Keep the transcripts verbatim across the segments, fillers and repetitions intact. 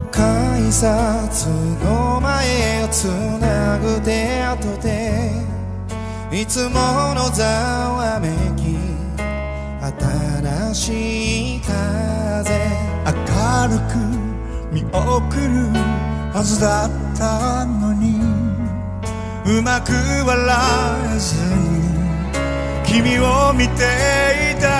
改札の前をつなぐ手跡でいつものざわめき新しい風明るく見送るはずだったのにうまく笑えずに君を見ていた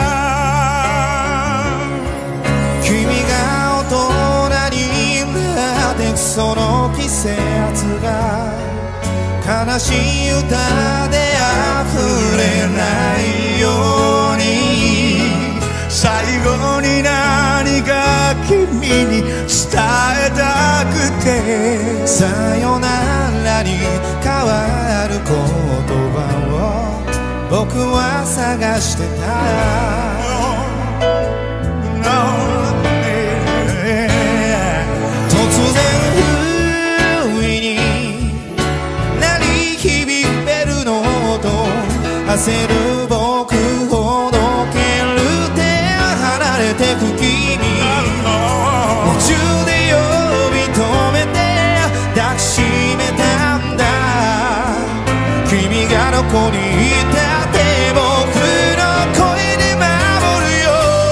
君が大人になってその季節が悲しい歌で溢れないように最後に何か君に伝えたくてさよならに変わる言葉を僕は探してた突然不意に鳴り響くベルの音焦る僕ほどける手離れてく君夢中で呼び止めて抱きしめたんだ君がどこにいたって僕の声で守るよ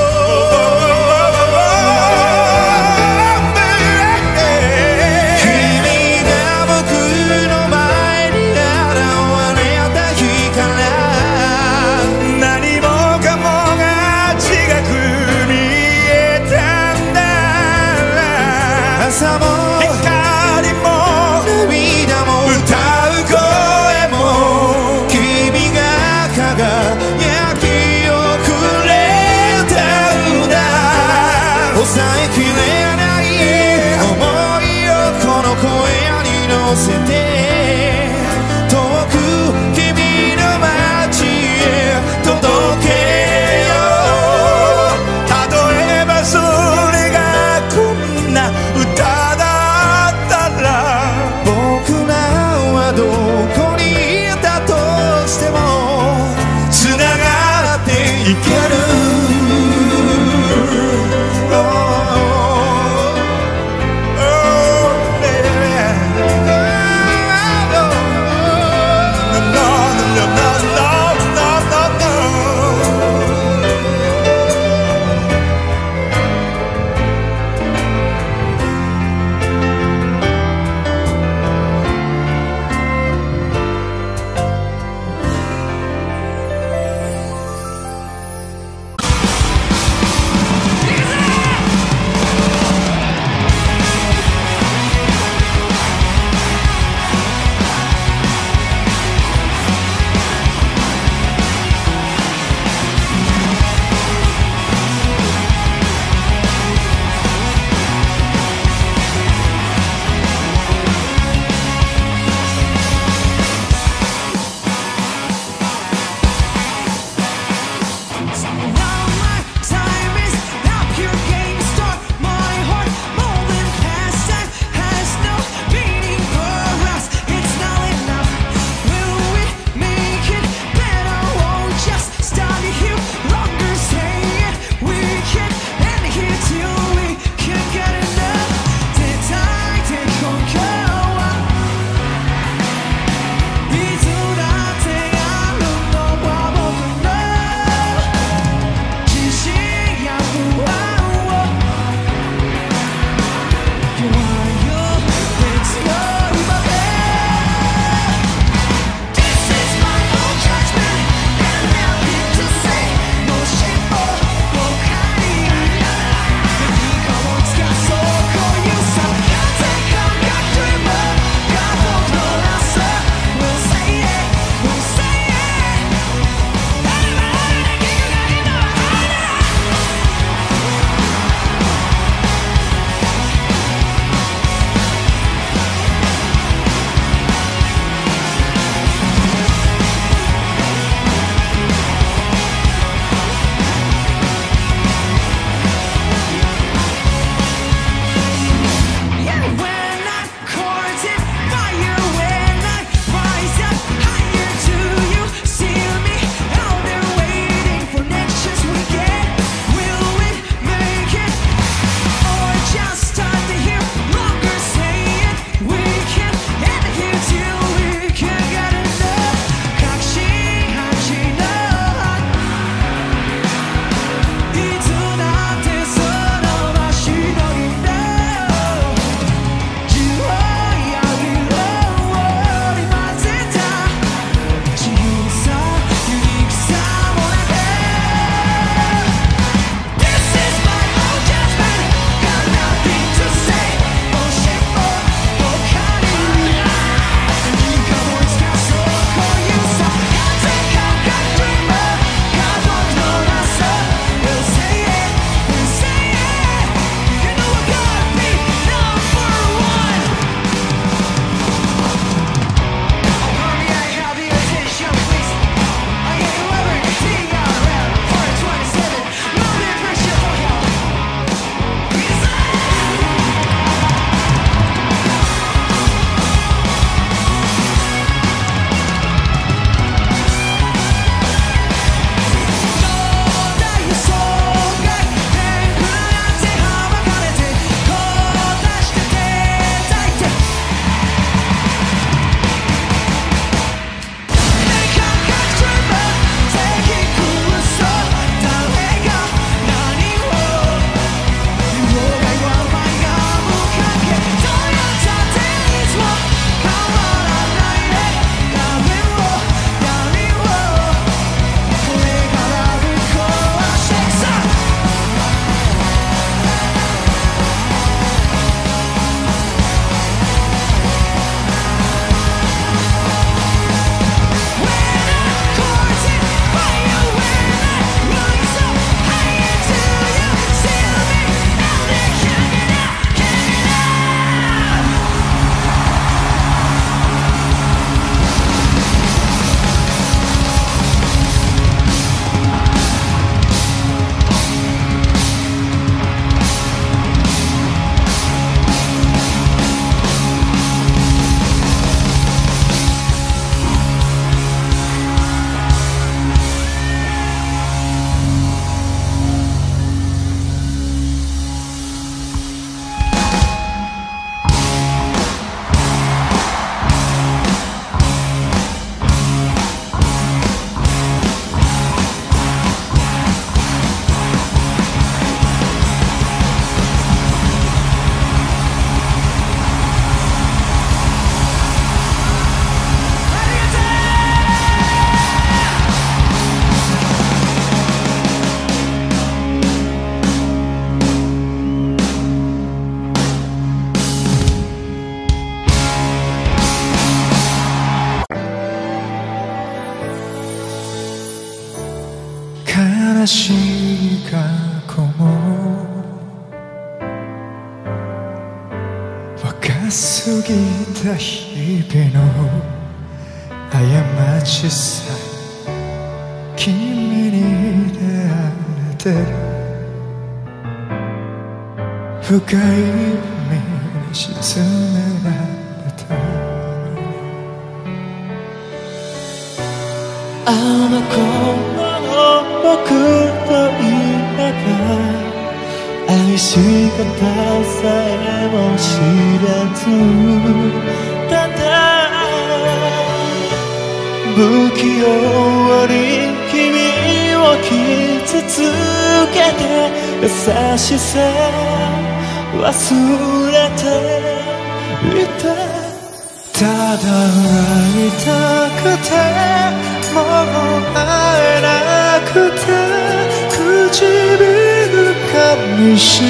君が僕の前に現れた日から何もかもが違く見えたんだ朝も光も涙も歌う声も君が輝きをくれたんだ抑えきれない想いをこの声に乗せて遠く君の街へ届けよう例えばそれがこんな歌だったら僕らはどこにいたとしてもつながっていけるしい過去も若すぎた日々の過ちさ君に出会えて深い海に沈められたあの子の僕といれば愛し方さえも知らずただ不器用に君を傷つけて優しさ忘れていたただ会いたくてもう会えなくて唇噛みし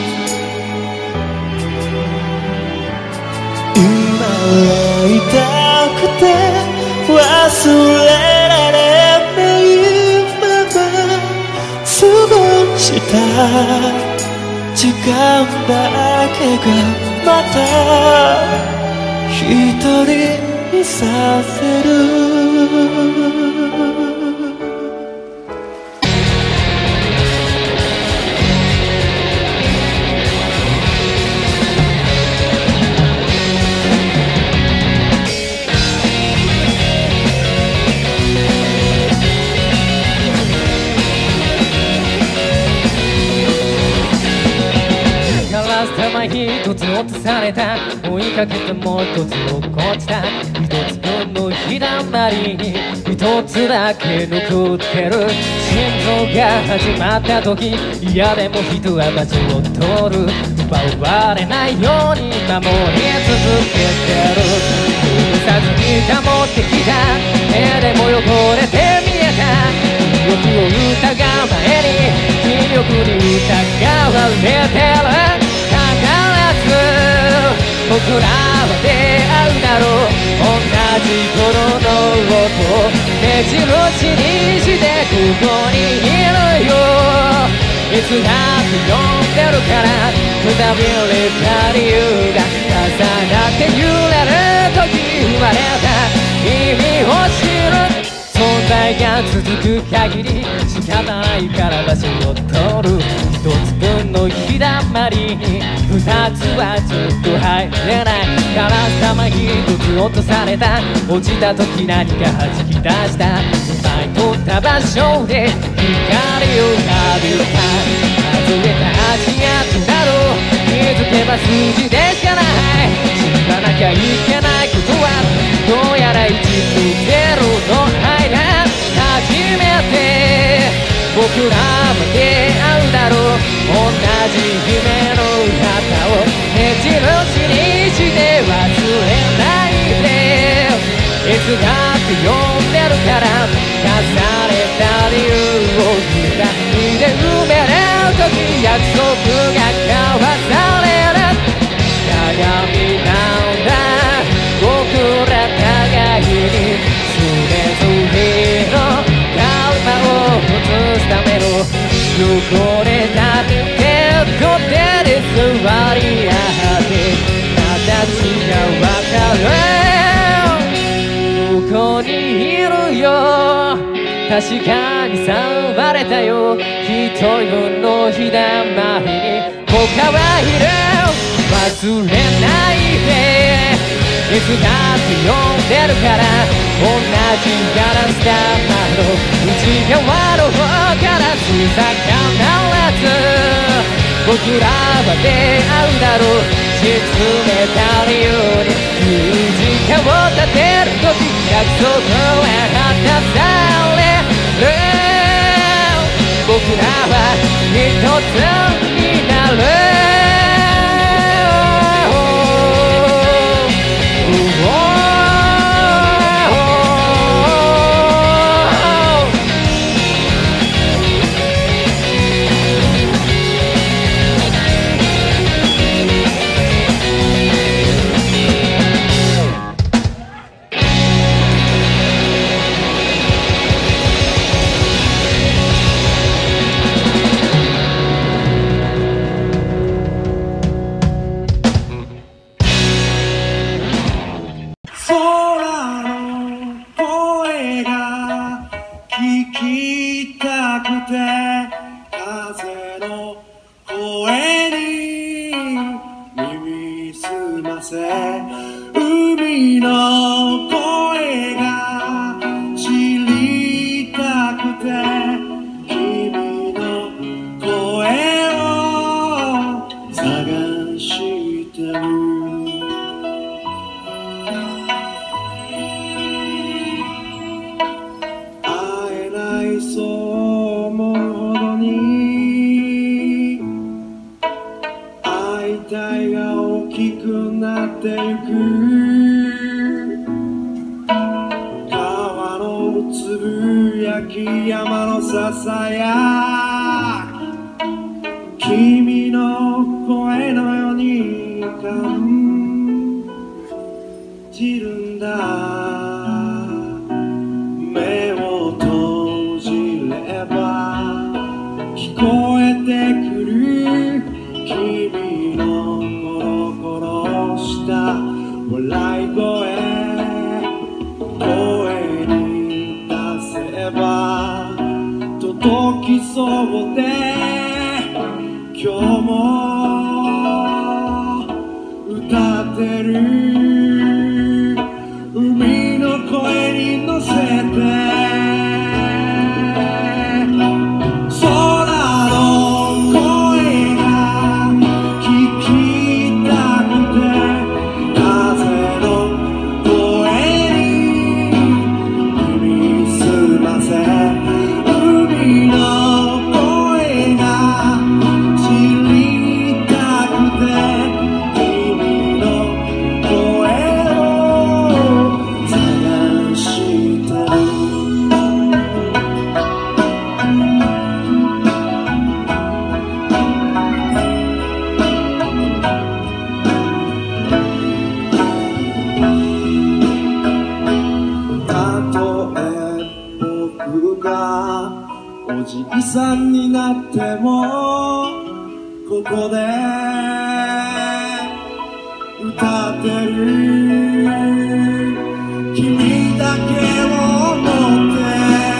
今会いたくて忘れられないまま過ごした時間だけがまた一人にさせる一つ落とされた追いかけてもう一つ落っこちた一つ分の日だまりに一つだけ残ってる心臓が始まった時嫌でも人は街を通る奪われないように守り続けてる許さずに保ってきた絵でも汚れて見えた欲を疑う前に気力に疑われてる僕らは出会うだろう同じ頃の音目印にしてここにいるよいつだって呼んでるからくたびれた理由が重なって揺れる時生まれた意味を知る存在が続く限り仕方ないから場所を取る一つ分の日だまりに二つはずっと入れないガラス玉一つ落とされた落ちた時何か弾き出した奪い取った場所で光を浴びた数えた足跡だろう気づけば数字でしかない知らなきゃいけないことはどうやらいちとゼロの間初めて僕らは出会うだろう同じ夢の旗を目印にして忘れないでいつだって呼んでるから重ねた理由を二人で埋める時約束が交わされる鏡なんだ僕ら互いにそれぞれのカルマを移すための汚れた手と手で座り合って形がわかるここにいるよ確かに触れたよ一人分の日だまりに他はいる忘れないでいつだって呼んでるから同じガラス玉の内側の方から小さ離らず僕らは出会うだろう沈めた理由に十字架を立てる時約束は果たされる僕らは一つになるませ海の声が知りたくて君の声を探してる会えないそう思うほどに会いたいが大きくなってゆく川のつぶやき山のささや君の声のように感じるんだ目を閉じれば聞こえてくる君のコロコロした笑い声声に出せば届きそうで今日も歌ってる海の声に乗せておじいさんになってもここで歌ってる君だけを思って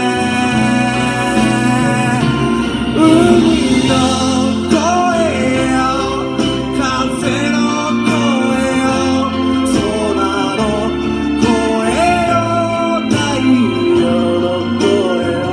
海の声よ風の声よ空の声よ太陽の声よ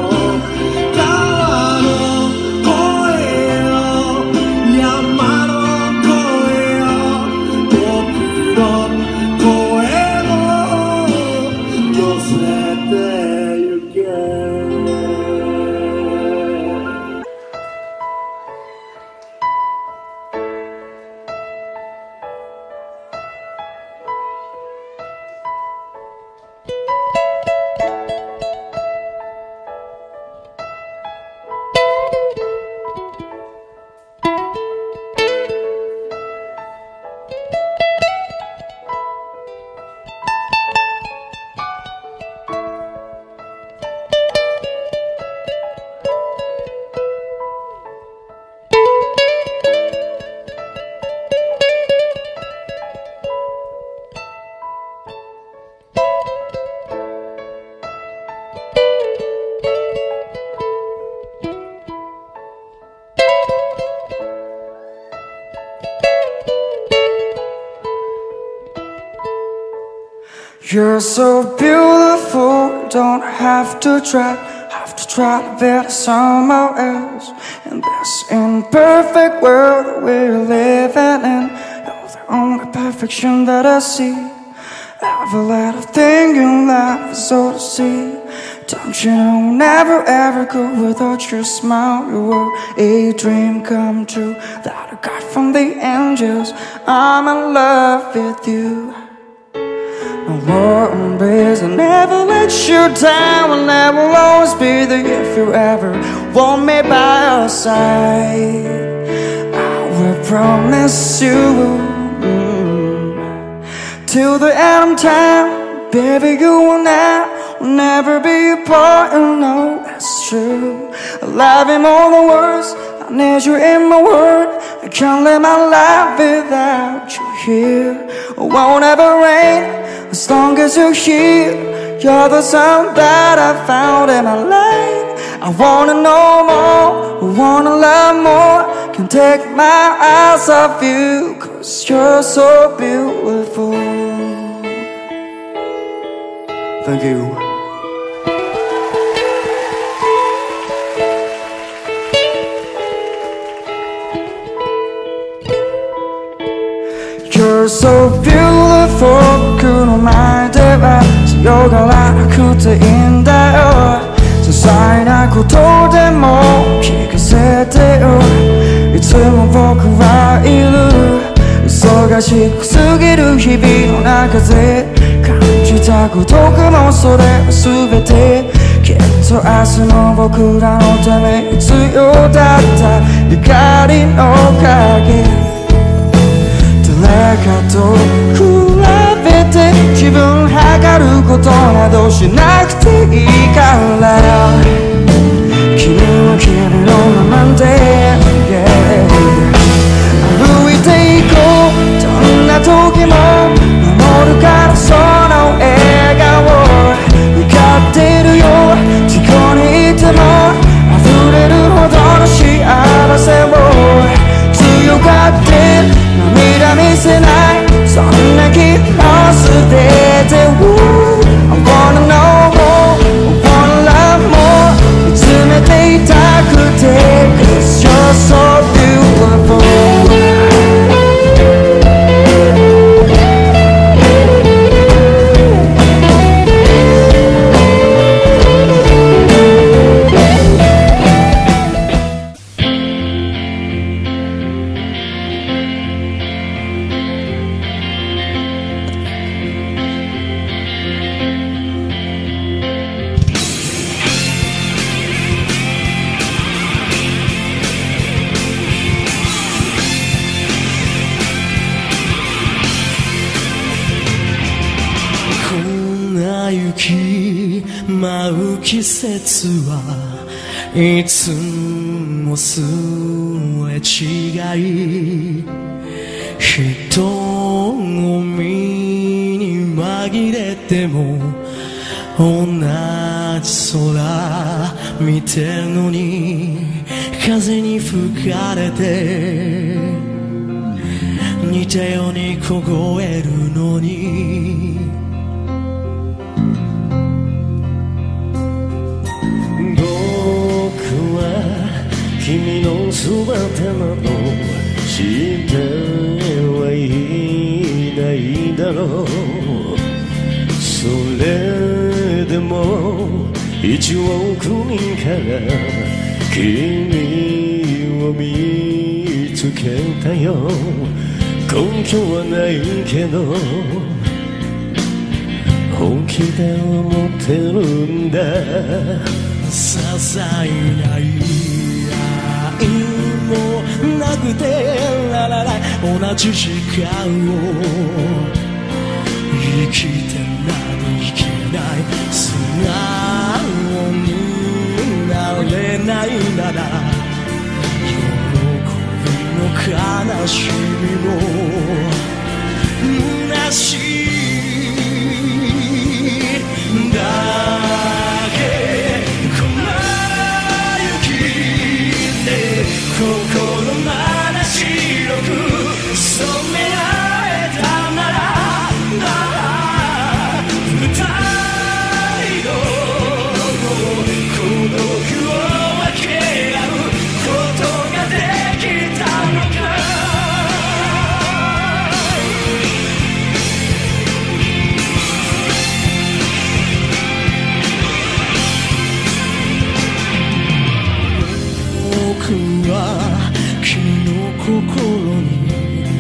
You're so beautiful, don't have to try, have to try to be like someone else. In this imperfect world that we're living in, you're the only perfection that I see. Every little thing in life is all to see. Don't you know, never ever go without your smile. You were a dream come true that I got from the angels. I'm in love with you. No more embrace, I'll never let you down, and I will always be there if you ever want me by your side. I will promise you, mm, till the end of time, baby, you and I will never be apart. You know that's true. I love you more than words, I need you in my world. I can't live my life without you here. It won't ever rain as long as you're here. You're the sun that I found in my life. I wanna know more, I wanna love more. can't take my eyes off you, 'cause you're so beautiful. Thank you. You're so beautiful 僕の前では強がらなくていいんだよ些細なことでも聞かせてよいつも僕はいる忙しく過ぎる日々の中で感じたことかもそれは全てきっと明日の僕らのために必要だった光の影誰かと比べて自分測ることなどしなくていいから君は君のままで、yeah、歩いていこうどんな時も守るからその笑顔分かってるよどこにいても溢れるほどの幸せを強がって涙見せないそんな気を捨てて I wanna know more I wanna love more 見つめていたくて 'Cause you're so beautiful季節はいつもすれ違い人混みに紛れても同じ空見てるのに風に吹かれて似たように凍えるのに君の姿など知ってはいないだろうそれでも一億人から君を見つけたよ根拠はないけど本気で思ってるんだ些細ないもなくてラララ同じ時間を生きてなどいけない素直になれないなら喜びも悲しみも虚しいだ心まだ白く染められたなら二人の孤独を分け合うことができたのか僕は君の心に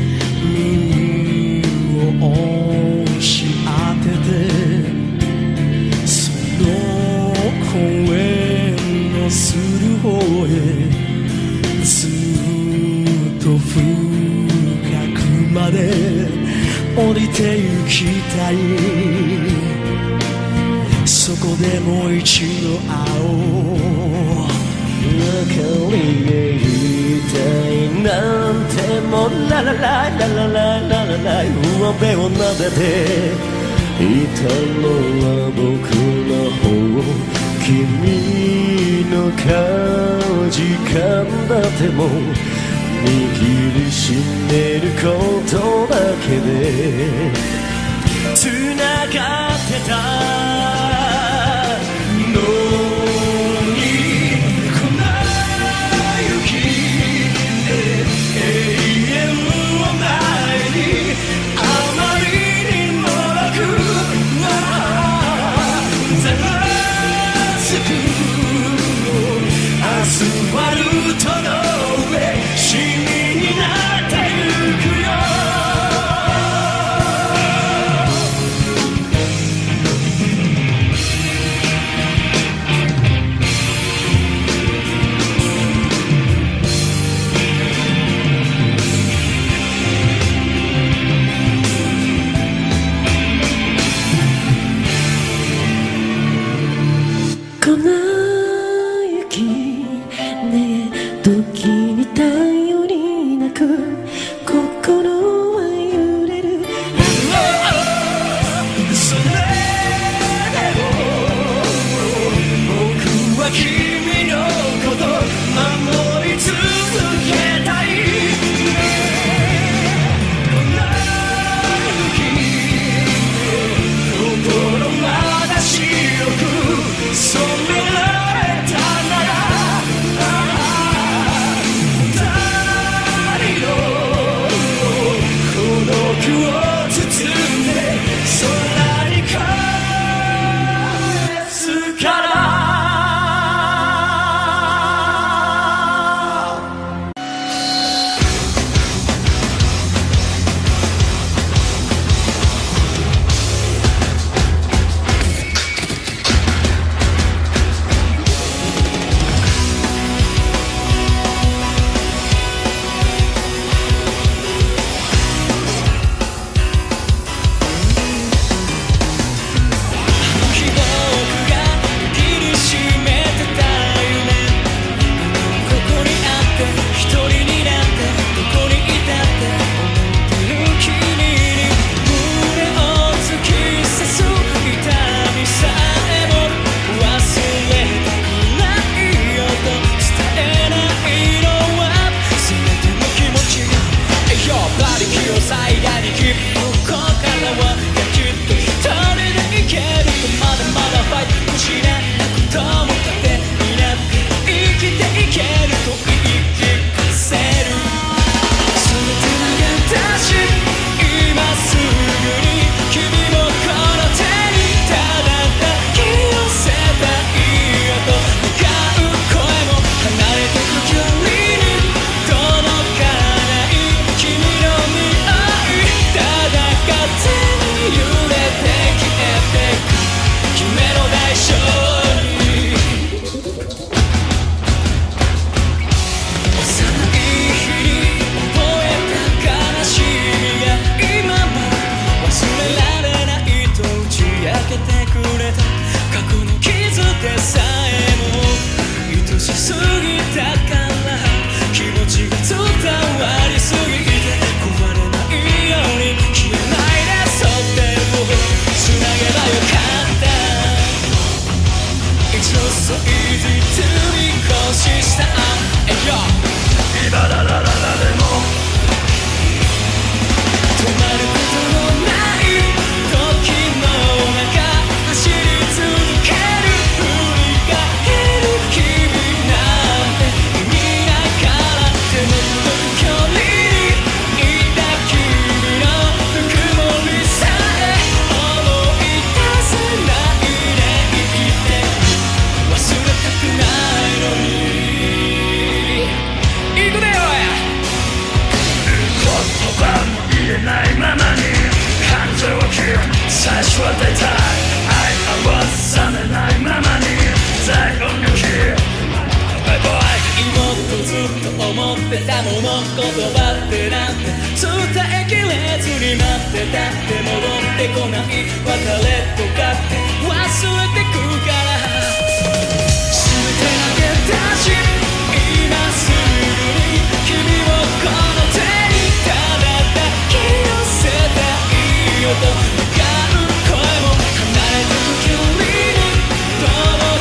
耳を押し当ててその声のする方へずっと深くまで降りて行きたいそこでもう一度会おう分かりたいなんてもラララララララララ上辺を撫でていたのは僕の方君のか時間だっても握りしめることだけでつながってたのに粉雪で永遠を前にあまりにも楽ざわつくアスファルトの上シミになってゆくよ粉雪ねえ時に頼りなく心は揺れるそれでも僕は君のこと守り続けたい粉雪心まだ白く染められたなら二人の孤独を包んで空に返すから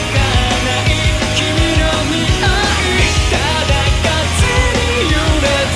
「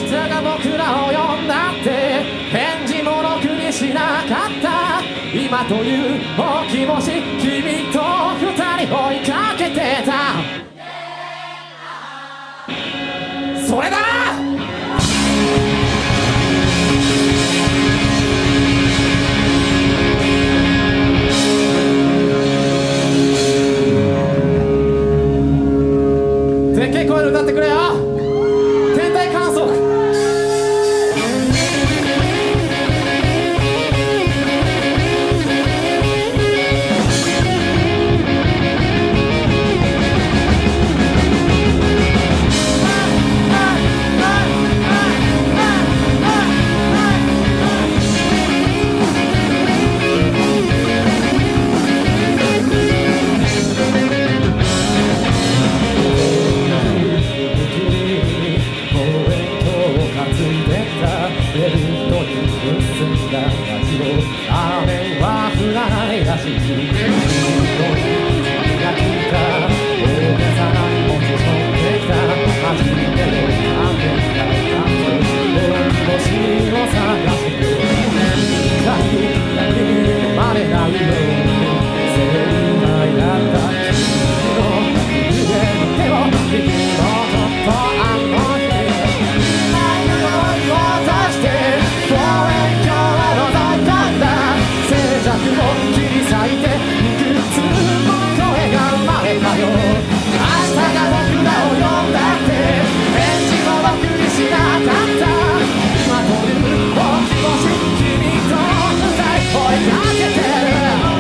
日が僕らを呼んだって返事もろくにしなかった。今という大きもし君と二人追いかけてた。それだ。でっけえ声で歌ってくれよ。天体観測。雨は降らないらしい。君が来た大げさな気持ち背負ってきた。初めての雨が感じる星を探して光に生まれないように精一杯だった君の腕の手を引き戻ったあの日思いを出して望遠鏡を覗いたんだ。静寂を切り裂いていくつも声が生まれたよ。明日が僕らを呼んだって返事もろくにしなかった。今という大きもし君と二人追いかけてる。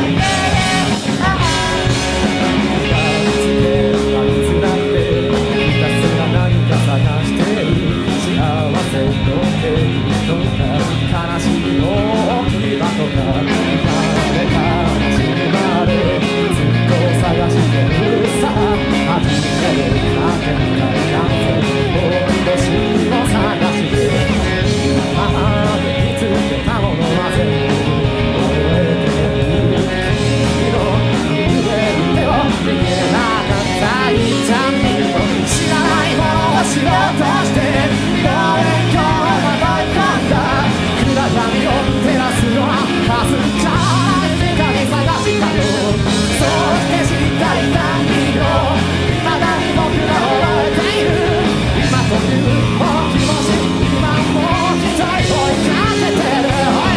見つけた見つなんてひたすら何か探してる。幸せの手にとか悲しみの置き場とか誰か死ぬまでずっと探してるさ。初めてかけた感性大きな星を探して母で見つけたものは全部覚えている。君の腕の手を逃げなかった痛みを知らないものを知ろうとして望遠鏡を覗い込んだ。暗闇を照らすのはかすかな光探したよ。そうして知った痛みを未だに僕ら覚えている。今という大きもし今も一人追いかけてる。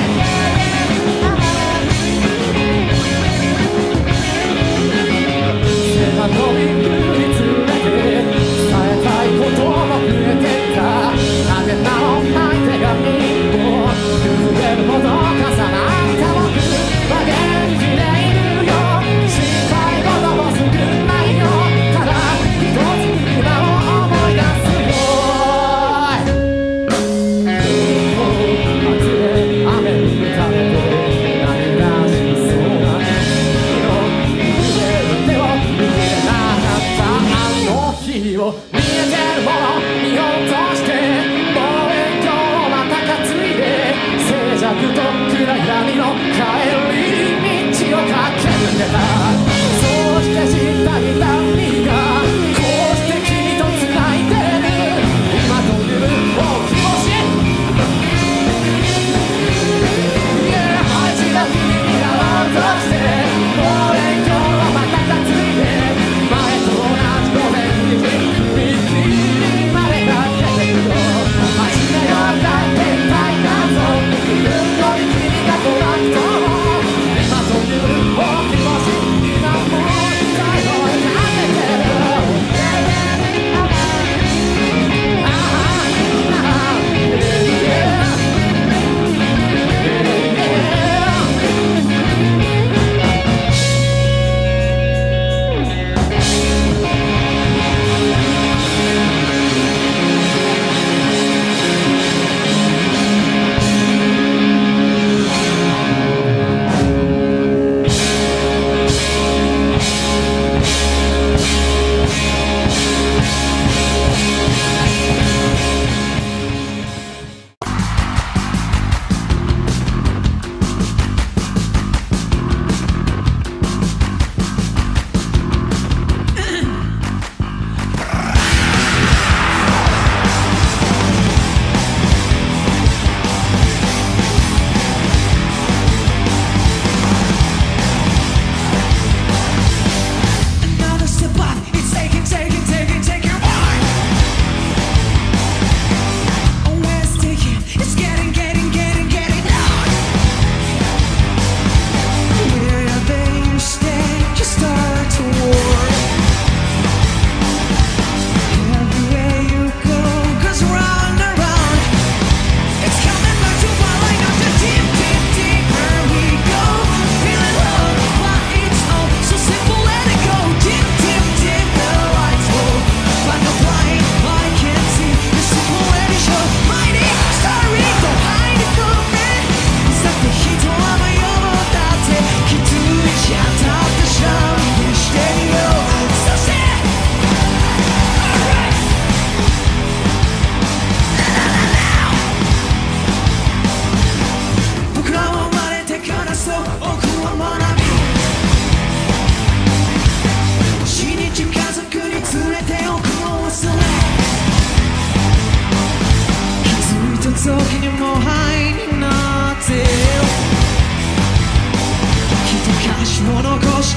背が伸びるにつれて伝えたいことも増えてった。なぜなのない手紙を崩れるほど重なった僕は元気でいるよ。心配事も少ないよ。ただ一つ今を思い出すよ。風で雨に打たれて涙しそうな君の腕の手を握れなかったあの日を見えてるもの見落として望遠鏡をまた担いで静寂と暗闇の帰り道を駆け抜けた。そうして知った痛みがこうして君と繋いでる。今という大きもし恥が君になろうとして望遠鏡をまた担いで前と同じ午前に踏切まで駆けてくよ。始めようだって大感想うんこに君が来なくとも今という大きもし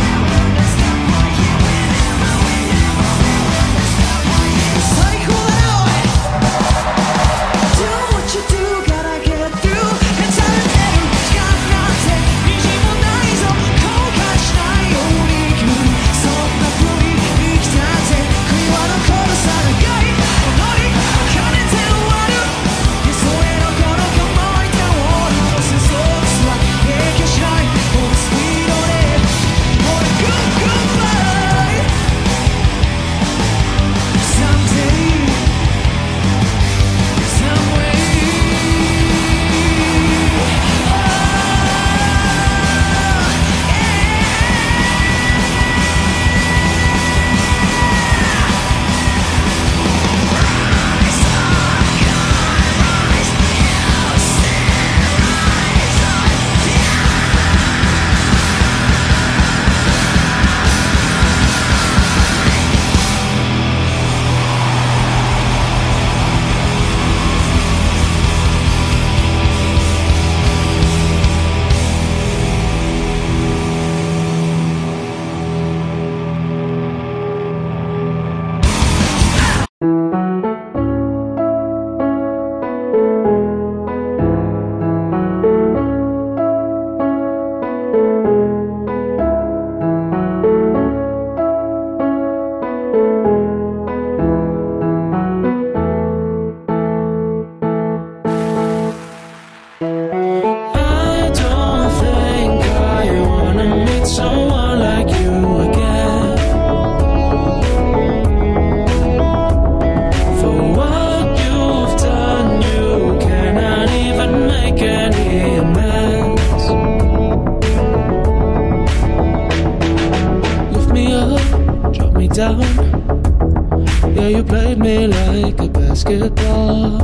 Yeah, you played me like a basketball.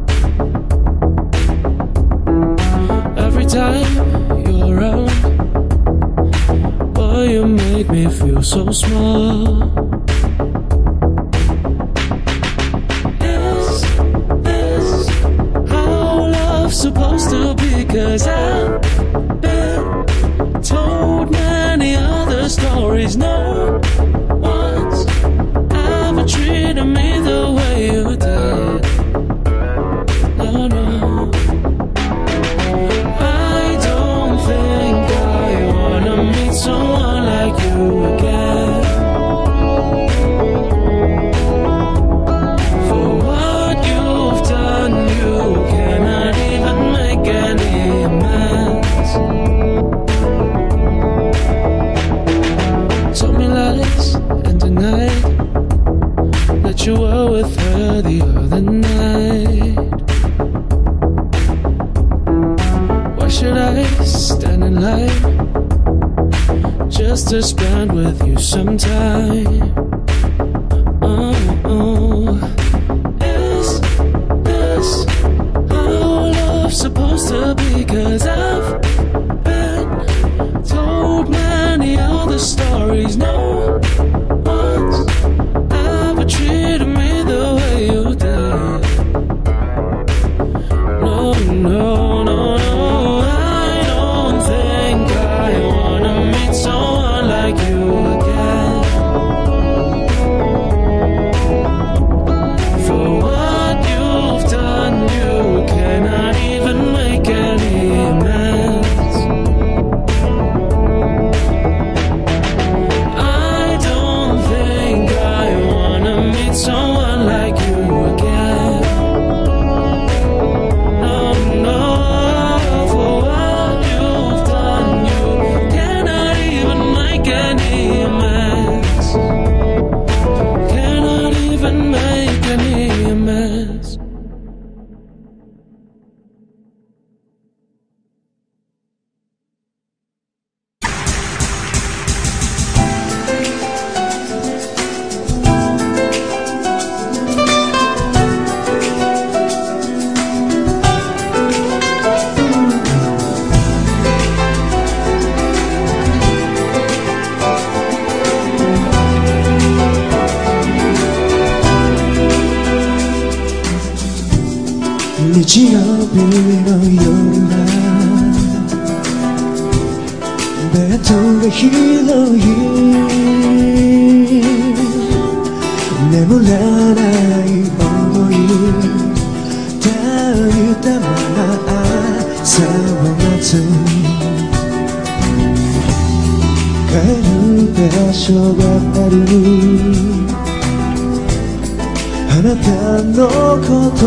Every time you're around, boy, you make me feel so small. Is this how love's supposed to be? 'Cause I've been told many other stories. No one's ever treated me the way you did. No, no, I don't think I wanna meet someone like you again. For what you've done, you cannot even make any amends. Told me lies and denied that you were with her the other night. Why should I stand in line just to spend with you some time? Oh, oh. Is this how love's supposed to be? 'Cause I've been told many other stories. No one's ever treated me the way you did. No, no, no, no, I don't think I wanna meet someone someone like you again. No, no, for what you've done, you cannot even make any amends. Cannot even make any amends. 日曜日の夜はベッドが広い眠らない想い抱いたまま朝を待つ帰る場所があるあなたのこと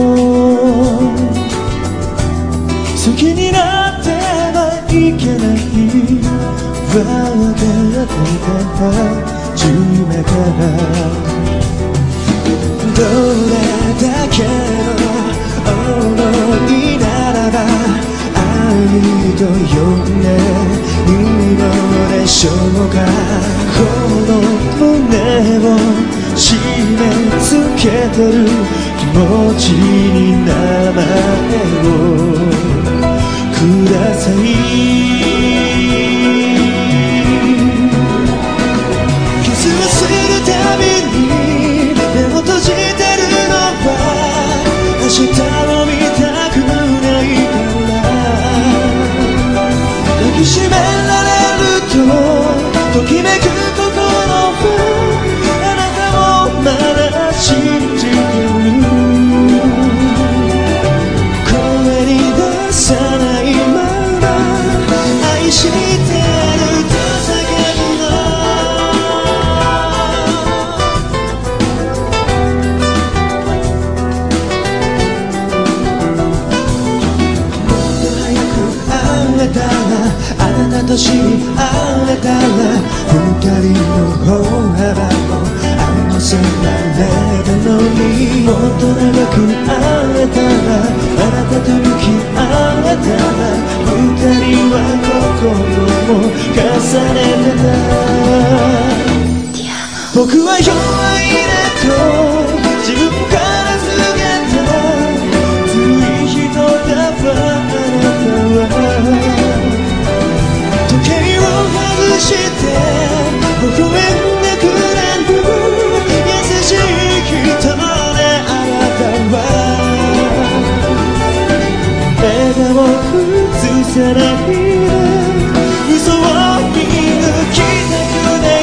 好きになってはいけないわかってた初めからどれだけの想いならば愛と呼んでいいのでしょうかこの胸を締め付けてる気持ちに名前をくださいキスをするたびに目を閉じてるのは明日を見たくないから抱きしめられるとときめく心をまだ信じてる声に出さないまま愛してると叫ぶのもっと早く会えたらあなたと知り合えたら二人の歩幅もそんなれたのにもっと長く会えたらあなたと向き合えたら二人は心を重ねてた僕は弱いねと自分から告げたつい人だわあなたは時計を外して微笑んでくれる優しい人であなたは笑顔を崩さないで嘘を見抜きたくない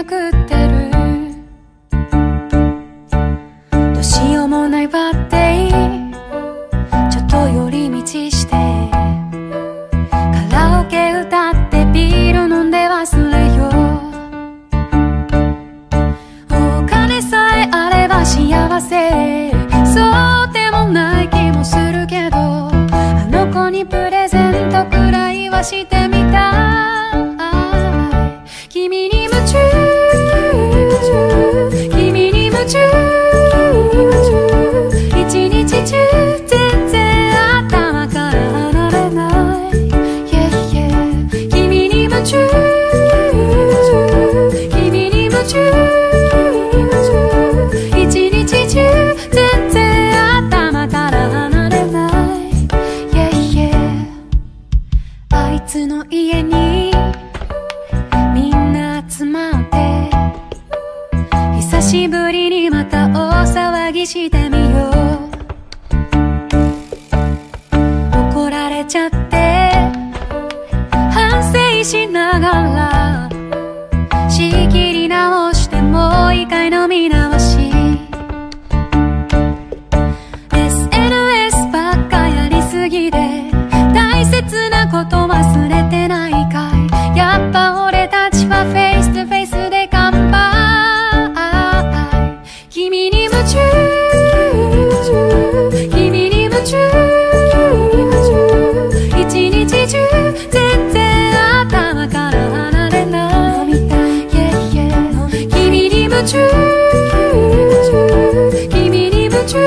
くってる。どうしようもないバッティちょっと寄り道してカラオケ歌ってビール飲んで忘れよう。お金さえあれば幸せ、そうでもない気もするけど、あの子にプレゼントくらいはしてみたい。君に夢中、君に夢中、一日中全然頭から離れない、yeah, yeah、 君に夢中、君に夢中、一日中全然頭から離れない、yeah, yeah、 あいつの家にみんな集まって久しぶりにまた大騒ぎしてみよう。怒られちゃって反省しながら仕切り直してもう一回飲み直し、 エスエヌエス ばっかやりすぎで大切なこと忘れてないかい。やっぱ俺たちはフェイストゥフェイスで乾杯。君に夢中、君に夢中、一日中全然頭から離れない、yeah, yeah、 君に夢中、君に夢中、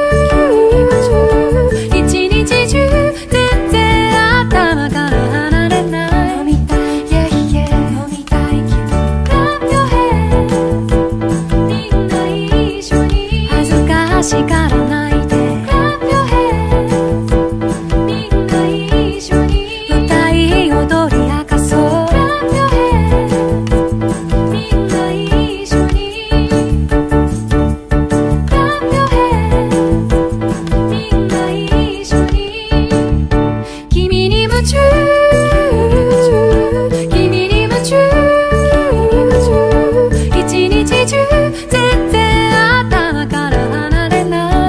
一日中全然頭から離れない、yeah, yeah、 飲みたいけど Clap your hands、 みんな一緒に恥ずかしがらないで Clap your hands、 みんな一緒に歌い踊り明かそう Clap your hands、 みんな一緒に Clap your hands、 みんな一緒に君に夢中、君に夢中、一日中全然頭から離れない。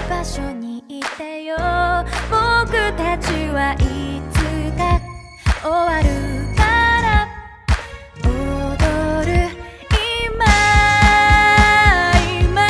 場所にいてよ。僕たちはいつか終わるから踊る今今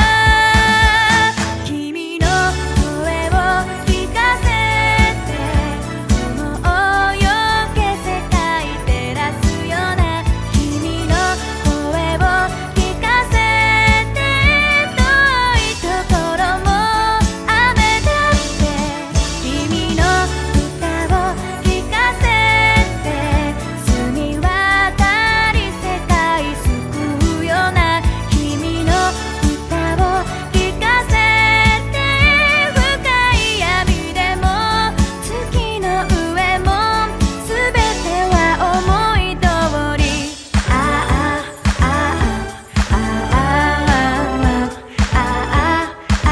君の声を聞かせて思うよけ世界照らすような君の声を聞かせて遠いところも雨だって君の歌を聞かせて澄み渡り世界救うような君の歌を聞かせて深い闇でも月の上も全ては思い通りああああああああああ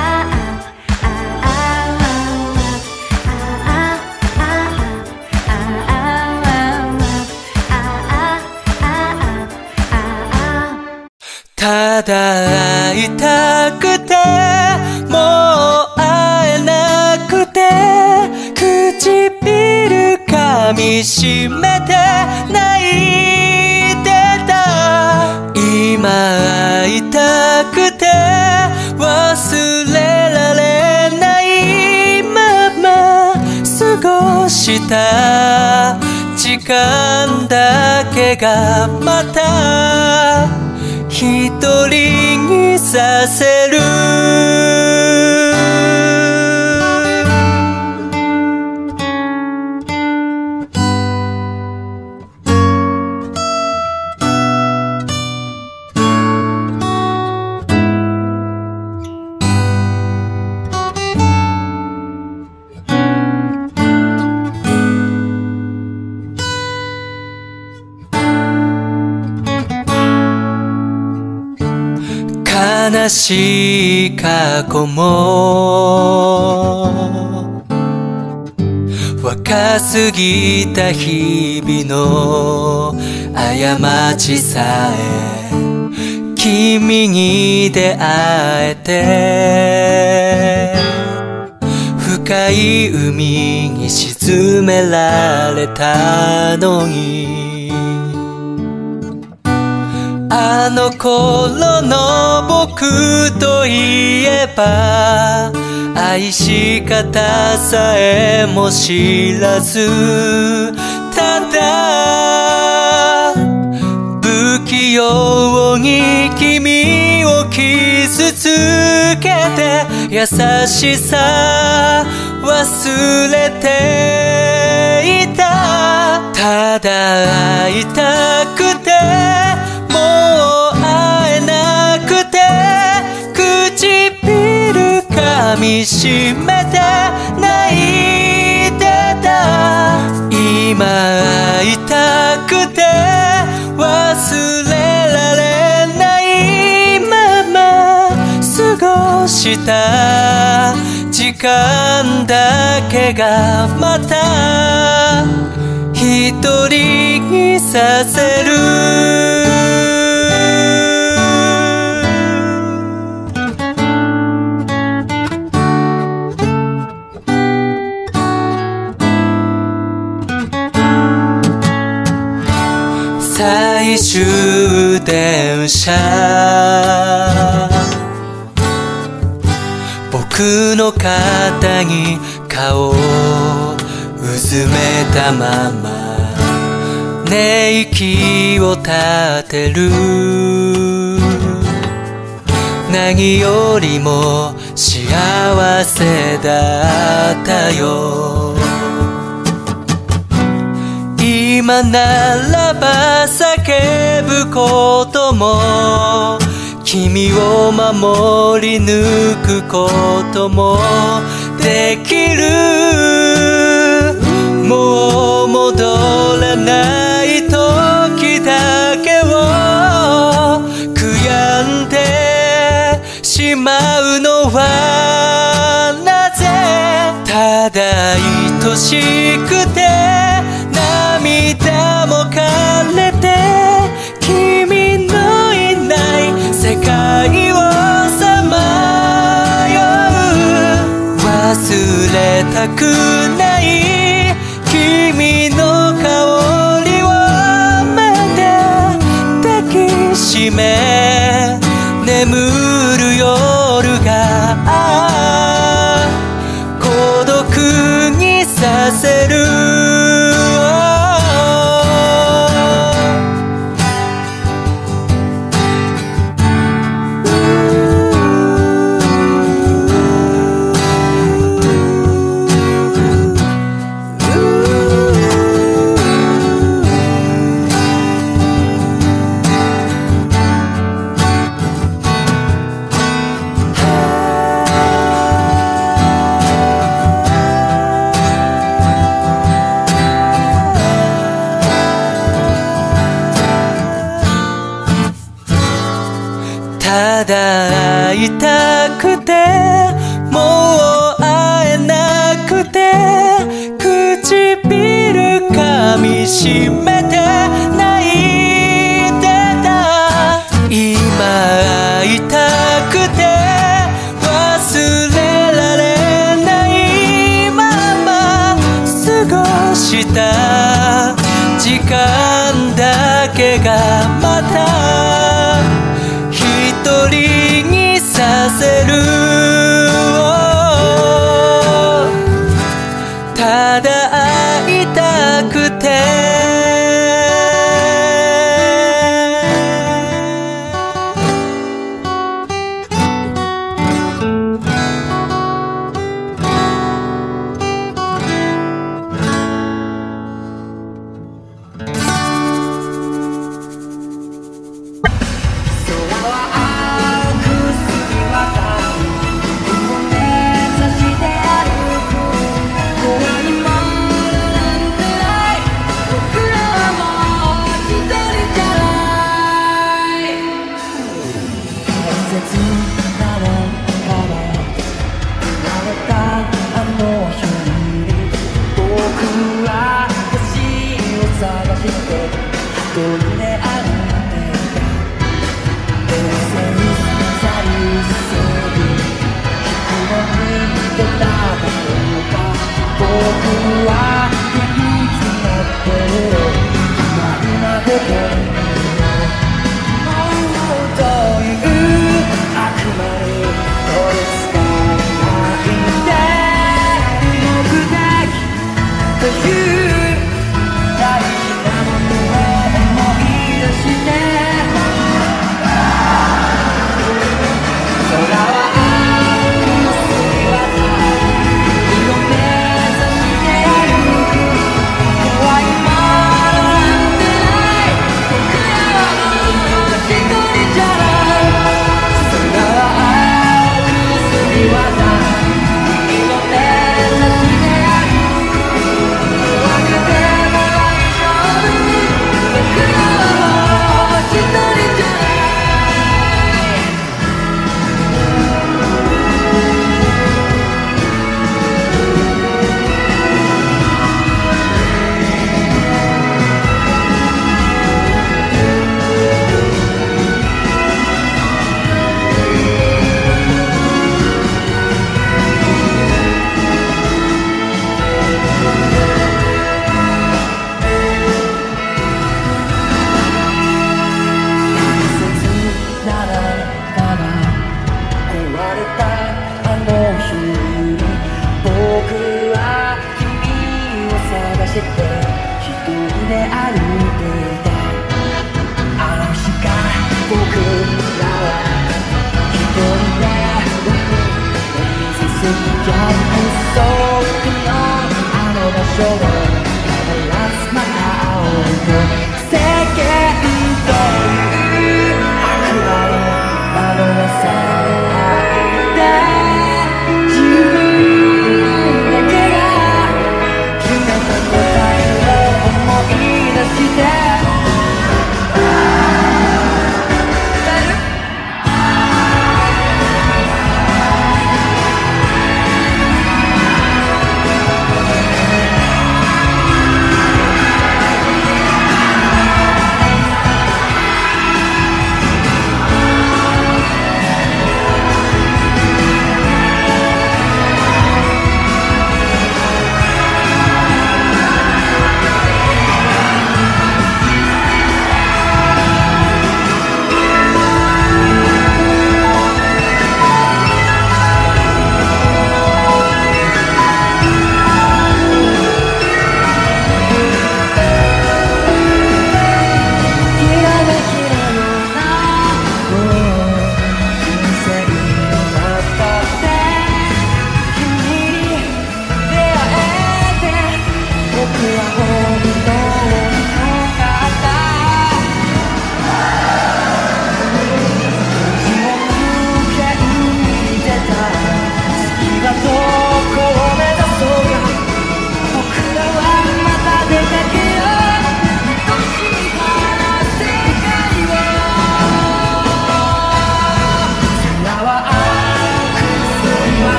ただ会いたくてもう会えなくて唇噛みしめて泣いてた今会いたくて忘れられないまま過ごした時間だけがまた一人にさせる悲しい過去も若すぎた日々の過ちさえ君に出会えて深い海に沈められたのにあの頃の僕といえば愛し方さえも知らずただ不器用に君を傷つけて優しさ忘れていたただ会いたくてもう会えなくて唇噛みしめて泣いてた今会いたくて忘れられないまま過ごした時間だけがまた一人にさせる最終電車僕の肩に顔をうずめたまま寝息を立てる何よりも幸せだったよ今ならば叫ぶことも君を守り抜くこともできるもう戻らない時だけを悔やんでしまうのはなぜただ愛しくて涙も枯れて君のいない世界をさまようたくない君の香りを目で抱きしめ眠る夜が孤独にさせるただ会いたくてもう会えなくて唇噛みしめて泣いてた今会いたくて忘れられないまま過ごした時間だけがまた一人にさせるただ会いたくて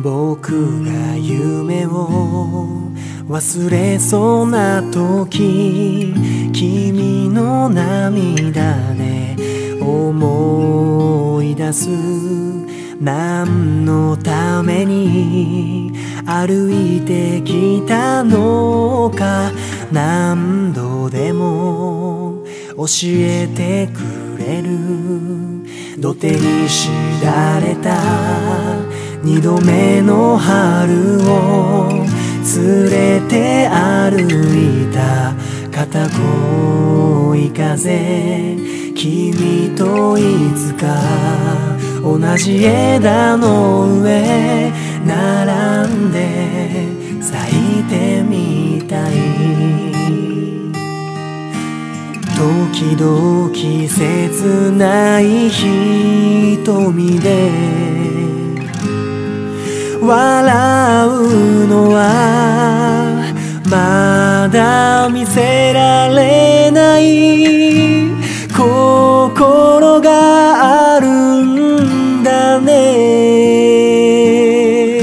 僕が夢を忘れそうな時、君の涙で思い出す。何のために歩いてきたのか、何度でも教えてくれる。土手にしだれた二度目の春を連れて歩いた片恋風、君といつか同じ枝の上並んで咲いてみたい。時々切ない瞳で笑うのはまだ見せられない心があるんだね。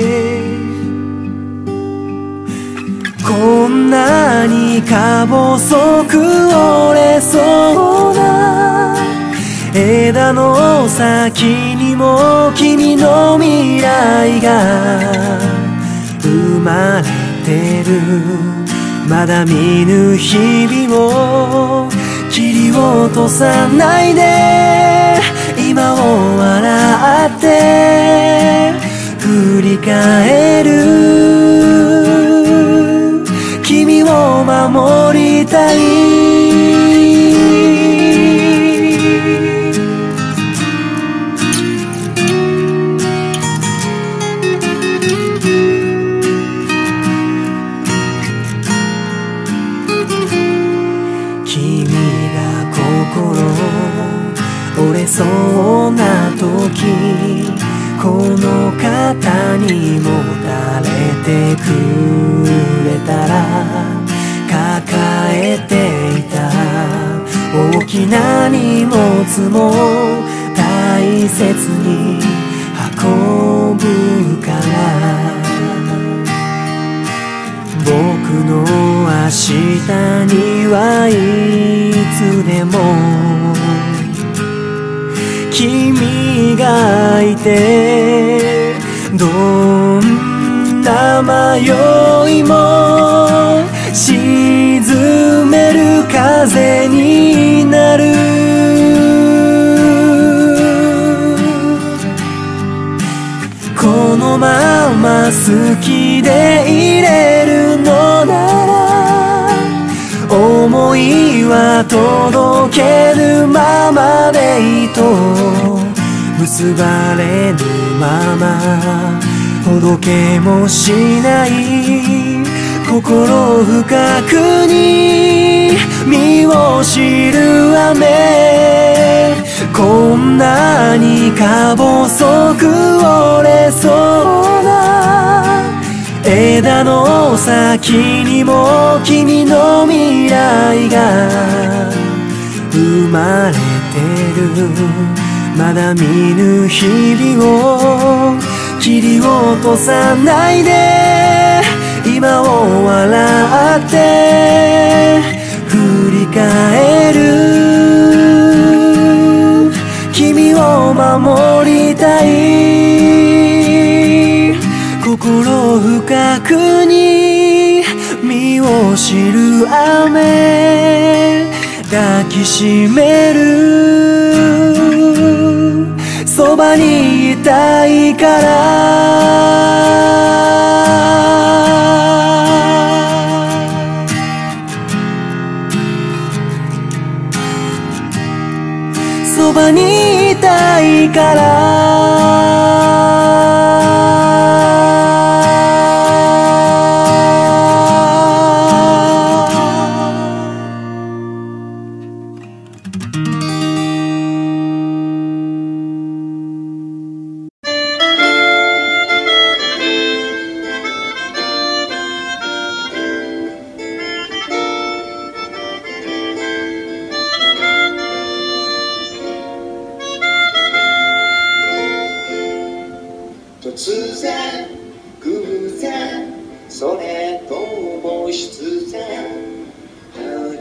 こんなにか細く折れそうな枝の先にも君の未来が生まれてる。まだ見ぬ日々を切り落とさないで、今を笑って振り返る。君を守りたい。折れそうな時、この肩にもたれてくれたら、抱えていた大きな荷物も大切に運ぶから。僕の明日にはいつでも君がいて、どんな迷いも沈める風になる。このまま好きでいれるのなら、思いは届けるままでいいと、結ばれぬままほどけもしない心深くに身を知る雨、こんなにか細く折れそうな枝の先にも君の未来が生まれてる。まだ見ぬ日々を切り落とさないで、今を笑って振り返る。君を守りたい。心深くに身を知る雨、抱きしめる。そばにいたいから。そばにいたいから。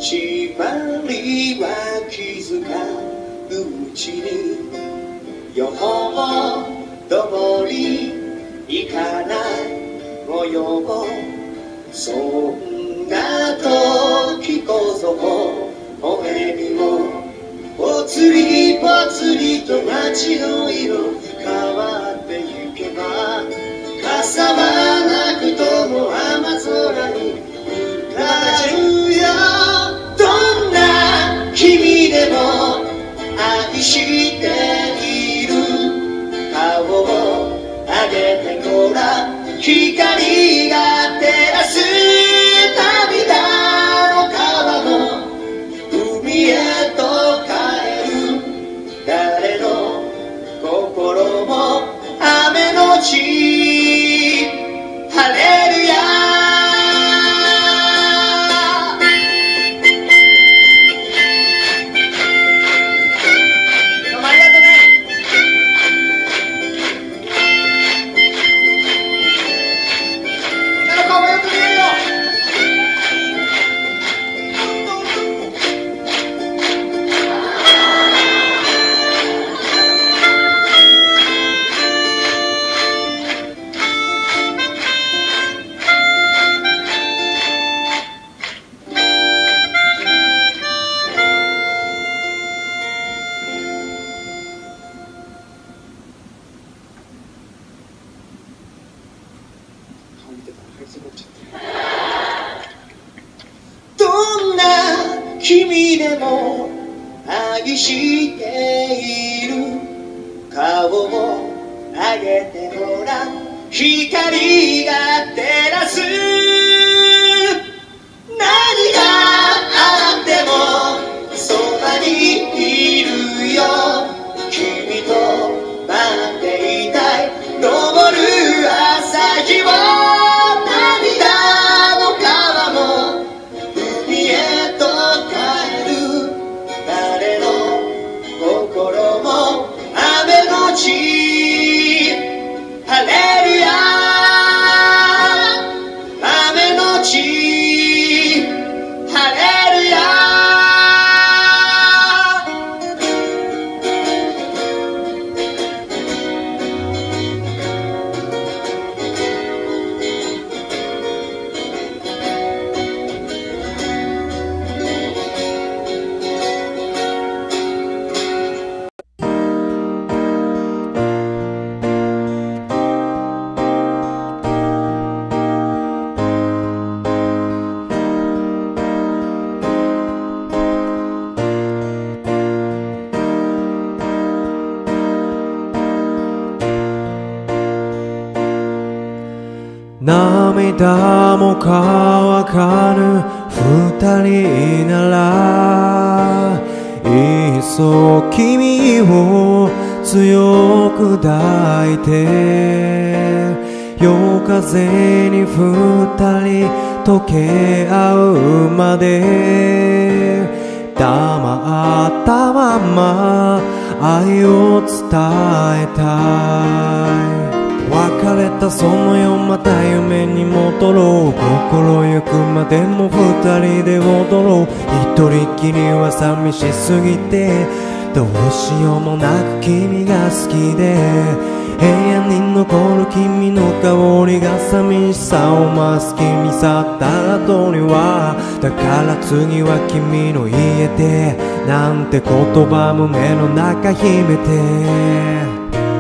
始まりは気づかぬうちに予報通りいかない模様、そんな時こそお目にもぽつりぽつりと街の色変わってゆけば、傘はなくとも雨空に歌うよ。どんな君でも愛している顔を上げてごらん、光が照らす涙の川も海へと帰る、誰の心も雨のち晴れるや。どうもありがとうね。みんなの顔もよく見えるよ。どんな君でも愛している顔を上げてごらん、光が照らす。何があってもそばにいるよ、君と待っていたい、昇る朝日を、涙の川も海へと帰る、誰の心も雨のち晴れるや。雨のち晴れるや。 涙も乾かぬ二人なら、いっそ君を強く抱いて、夜風に二人溶け合うまで黙ったまま愛を伝えたい。別れたその夜また夢に戻ろう、心ゆくまでも二人で踊ろう。一人きりは寂しすぎてどうしようもなく君が好きで、部屋に残る君の香りが寂しさを増す。君去った後にはだから次は君の家でなんて言葉胸の中秘めて、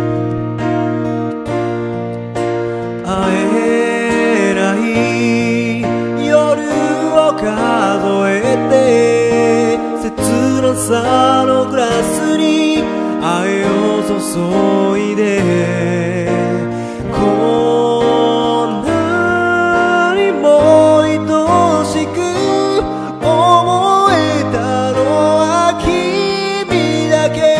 会えない夜を数えて切なさのグラスに愛を注いで、こんなにも愛しく思えたのは君だけ。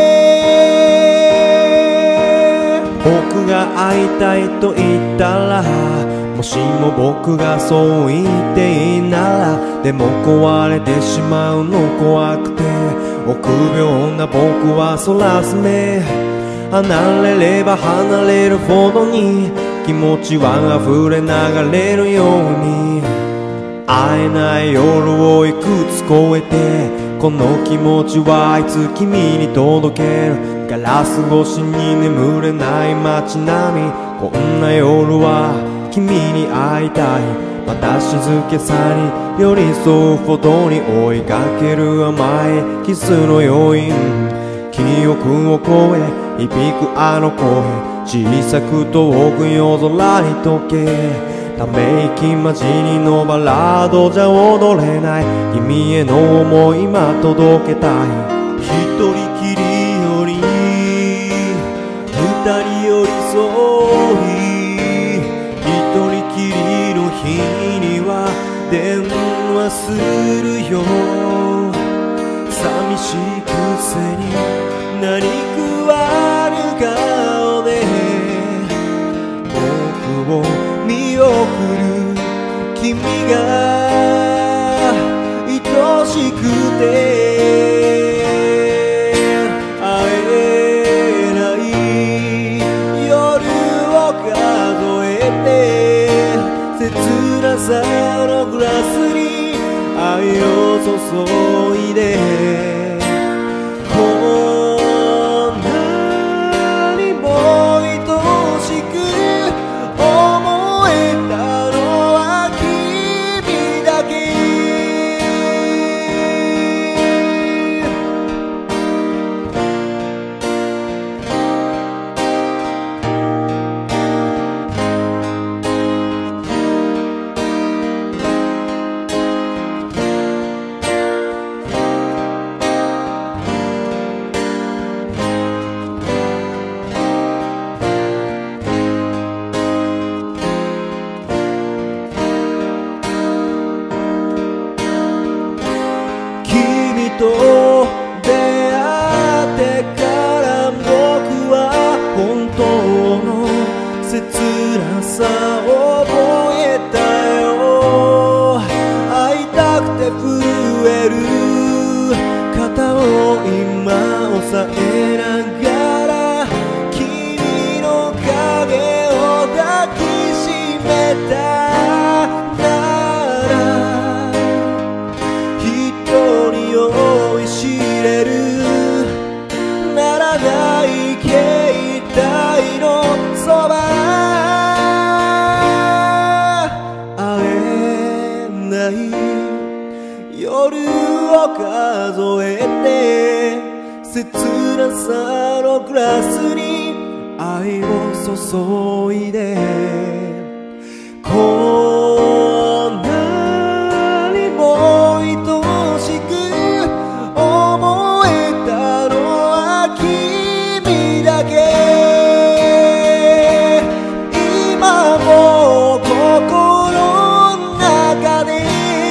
僕が会いたいと言ったら、もしも僕がそう言っていいなら、でも壊れてしまうの怖くて臆病な僕はそらす目、離れれば離れるほどに気持ちは溢れ流れるように、 会えない夜をいくつ越えてこの気持ちはいつ君に届けるガラス越しに眠れない街並みこんな夜は君に会いたいまた静けさに寄り添うほどに追いかける甘いキスの余韻記憶を超え響くあの声小さく遠く夜空に溶けため息交じりのバラードじゃ踊れない君への想い今届けたい一人きりより二人寄り添い一人きりの日には電話するよ寂しいくせに何食わぬ顔で僕を見送る君が愛しくて会えない夜を数えて切なさのグラスに愛を注いでと出会ってから僕は本当の切なさを覚えたよ会いたくて震える肩を今押さえながら君の影を抱きしめた数えて切なさのグラスに愛を注いでこんなにも愛しく思えたのは君だけ今も心の中で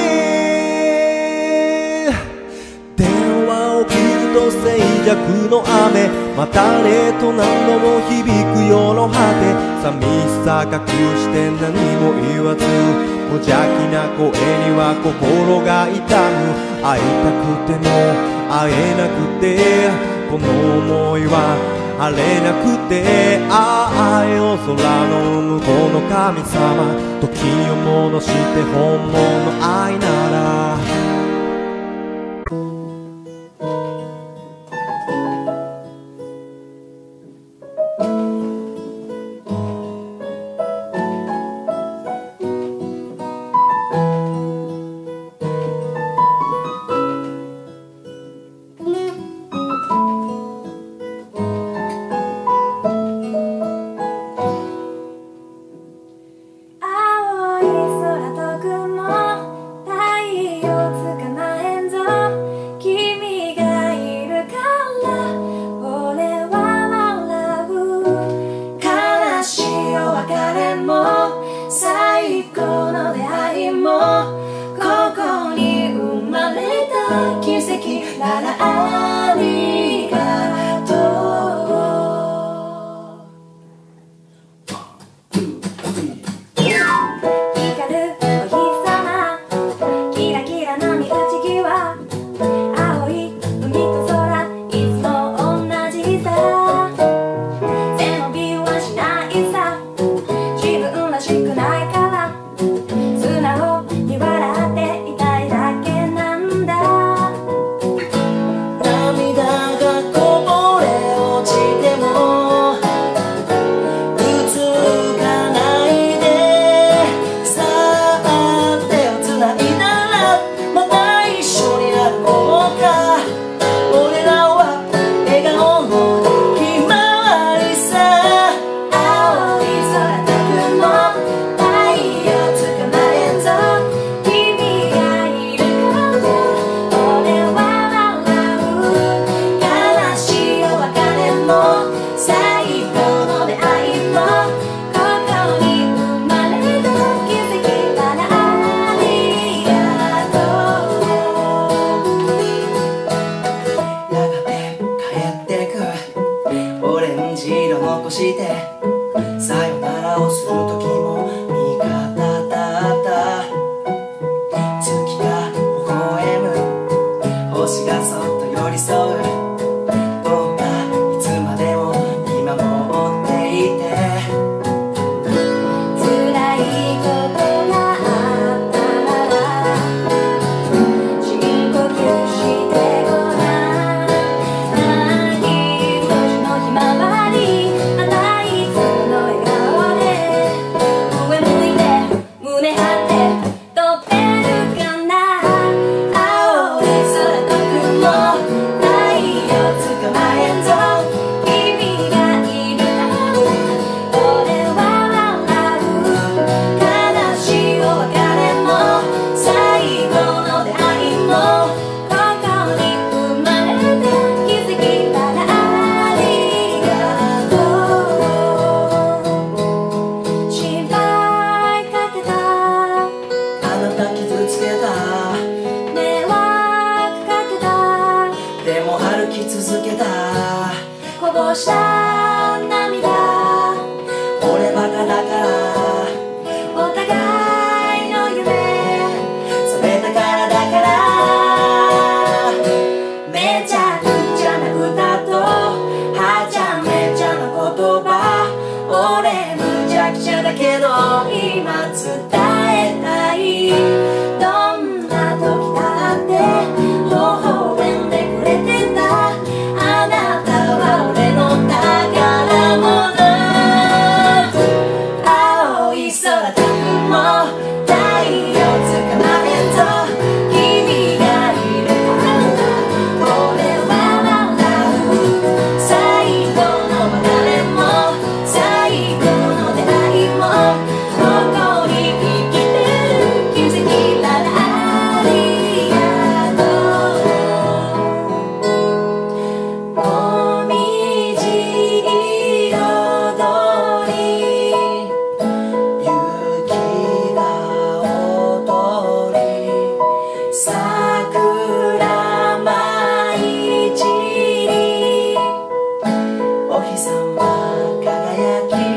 静寂の雨またねと何度も響く夜の果て寂しさ隠して何も言わず無邪気な声には心が痛む会いたくても会えなくてこの想いは晴れなくてああ夜空の向こうの神様時を戻して本物の愛なら自分らしくないから素直に笑ってこしてさよならをする時も味方だった月が微笑む星がそっと寄り添うどうかいつまでも見守っていて辛いことがあったなら深呼吸してごらん何一つのひまわりあたいつの笑顔で上向いて胸張って飛べるかな青い空と雲太陽捕まえんぞ君がいるから俺は笑う悲しいお別れも最後の出会いもここに生まれた奇跡だなありがとう心配かけたあなた傷つけた迷惑かけたでも歩き続けたこぼした涙俺バカだからお互いの夢それだからだからめちゃくちゃな歌とはちゃめちゃな言葉俺むちゃくちゃだけど今伝えたいどんな時だって微笑んでくれてたあなたは俺の宝物青い空と雲太陽捕まえんぞ君がいるから俺は笑う最後の別れも最後の出会いもここに生きてる奇跡だなありがとうもみじ彩り雪が踊り桜舞い散りお日様輝き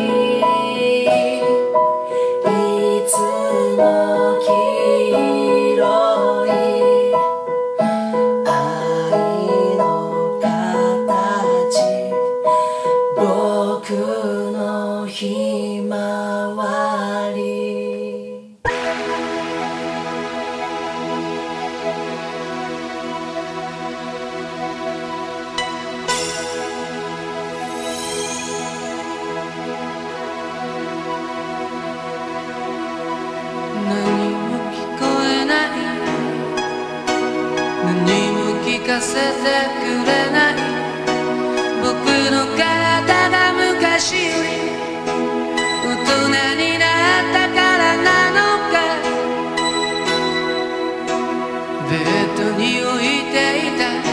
いつも黄色い愛の形僕のひまわり何も聞こえない何も聞かせてくれない僕の体が昔より大人になったからなのかベッドに置いていた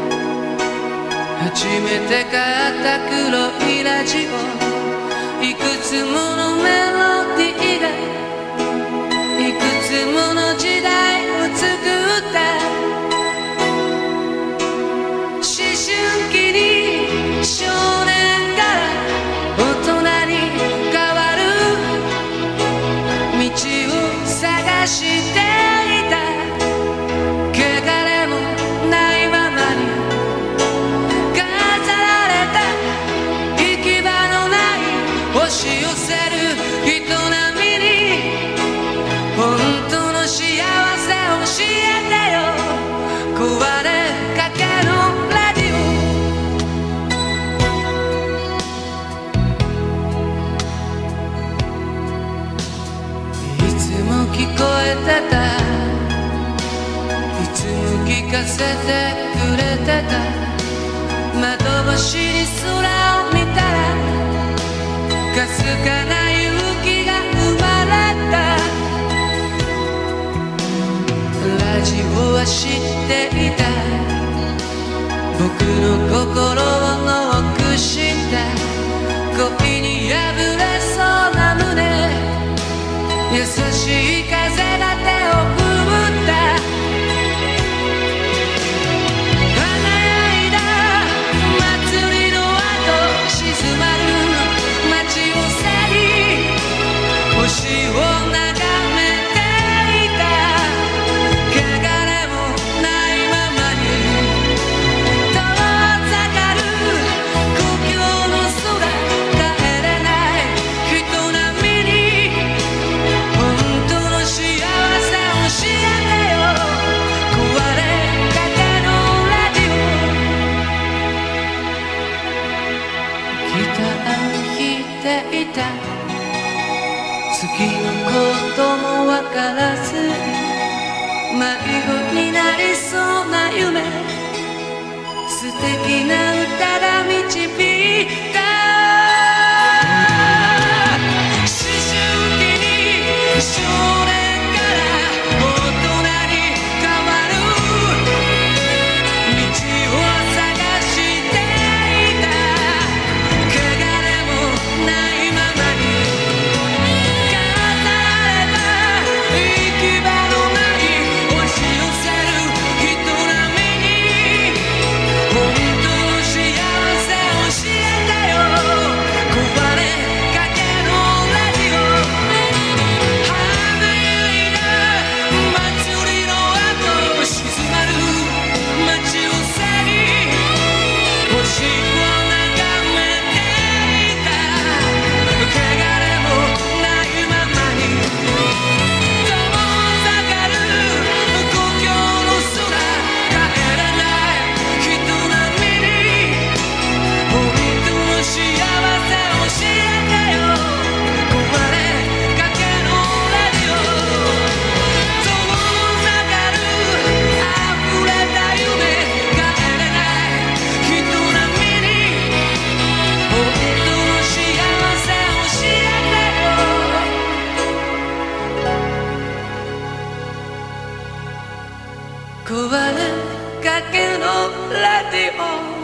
初めて買った黒いラジオいくつものメロディーがいくつもの時代を作った思春期に少年から大人に変わる道を探していた汚れもないままに飾られた行き場のない押し寄せる営みに本当の幸せ教えてよ壊れかけのラジオいつも聞こえてたいつも聞かせてくれてた窓越しに空を見たらかすかな勇気が生まれたラジオは知っていた僕の心をノックした恋に破れそうな胸優しい風が手を振った輝いた祭りの後静まるていた次のこともわからず迷子になりそうな夢素敵な歌が導いた思春期に少年から大人に変わる道を探していた汚れもないままに飾られた行き場のない押し寄せる人波に本当の幸せ教えてよ壊れかけのラジオ華麗な祭りの後静まる街を背に星を眺めていた汚れもないままに遠ざかる故郷の空帰れない人波に本当の幸せ教えてよ壊れかけのラジオ遠ざかる溢れた夢帰れない人波に本当の幸せ教えてよ壊れかけのラジオ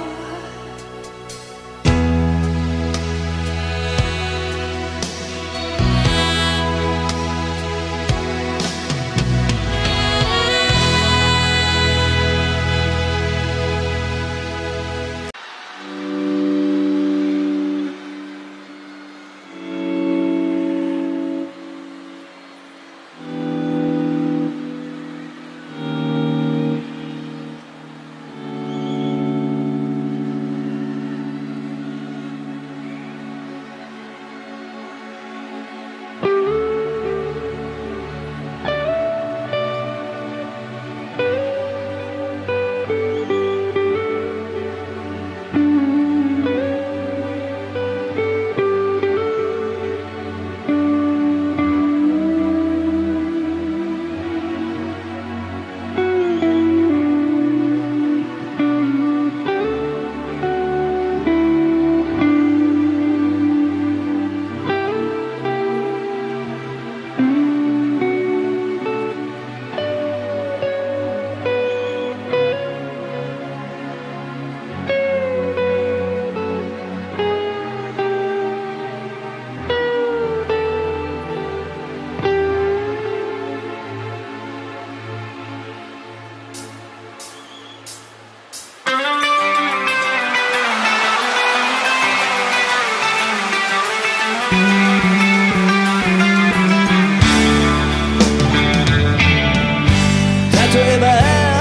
例えば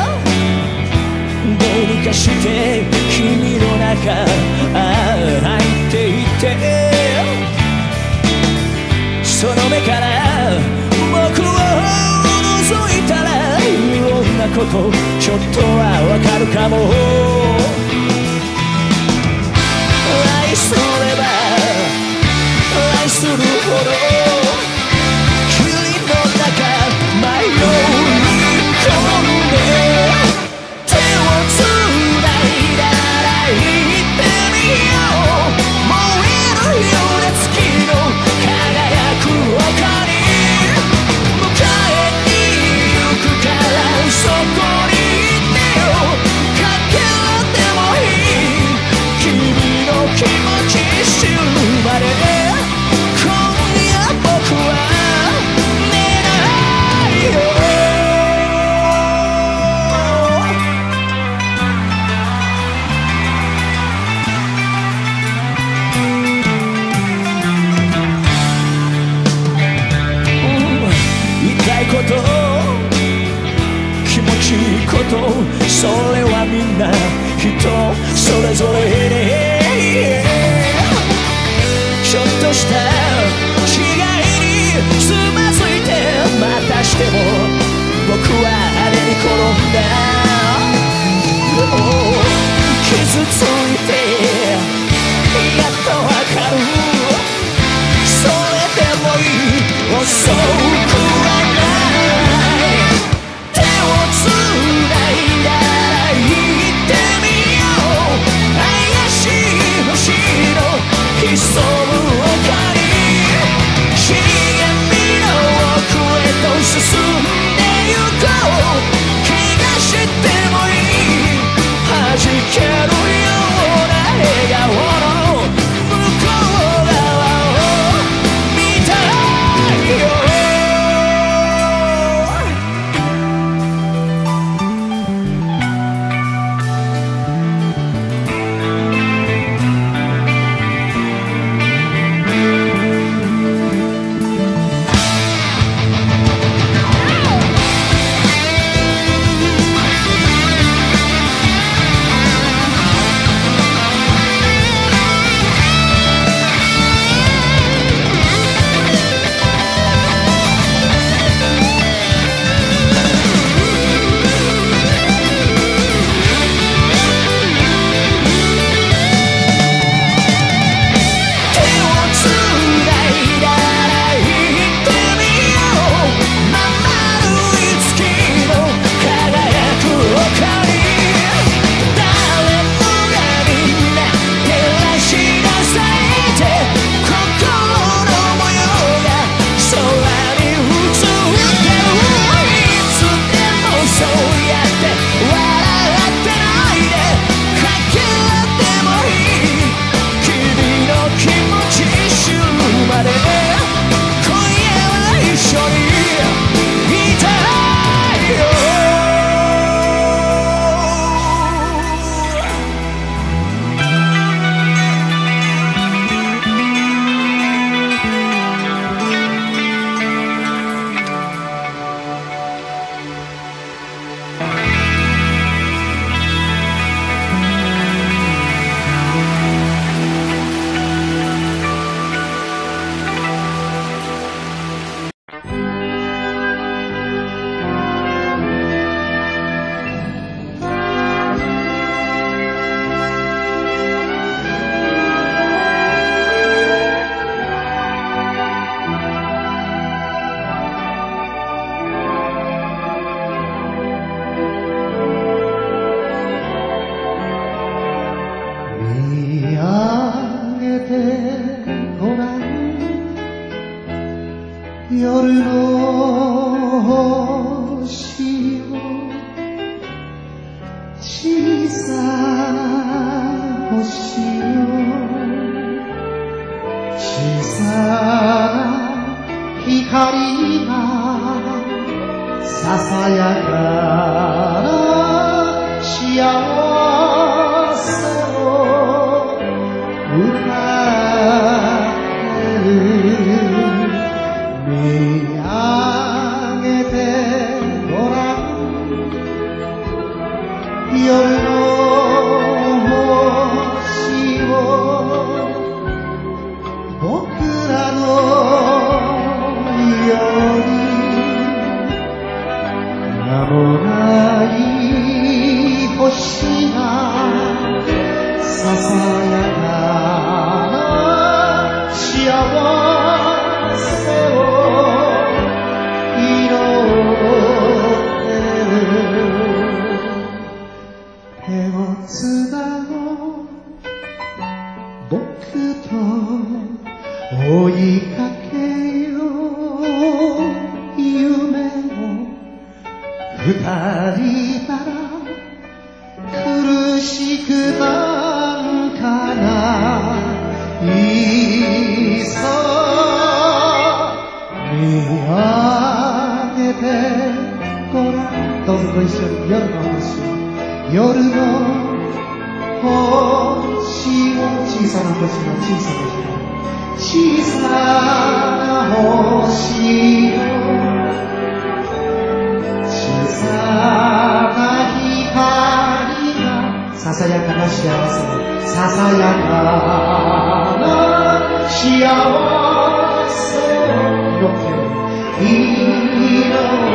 どうにかして君の中入っていってその目から僕を覗いたらいろんなことちょっとはわかるかも愛すれば愛するほど君の中迷う手をつないだら行ってみよう燃えるような月の輝く丘に迎えに行くからそこにいてよかけらでもいい君の気持ち知るまで今夜僕は寝ないよこと気持ちいいことそれはみんな人それぞれねちょっとした違いにつまずいてまたしても僕はあれに転んだ傷ついてやっとそうくはない手をつないだら行ってみよう怪しい星の潜む丘に深淵の奥へと進んでゆこう怪我してもいい弾けるような笑顔の向こう側を見たいよ夜の星を小さな星を小さな光がささやかな幸せを歌ってる見上げてごらん夜の星を僕らのように名もない星がささやかな幸せを手をつなごう僕と追いかけよう夢を二人なら苦しくなんかないさ見上げてごらんどうぞご一緒に夜の星夜の星を小さな星の小さな光小さな星を小さな光がささやかな幸せささやかな幸せを祈ってる祈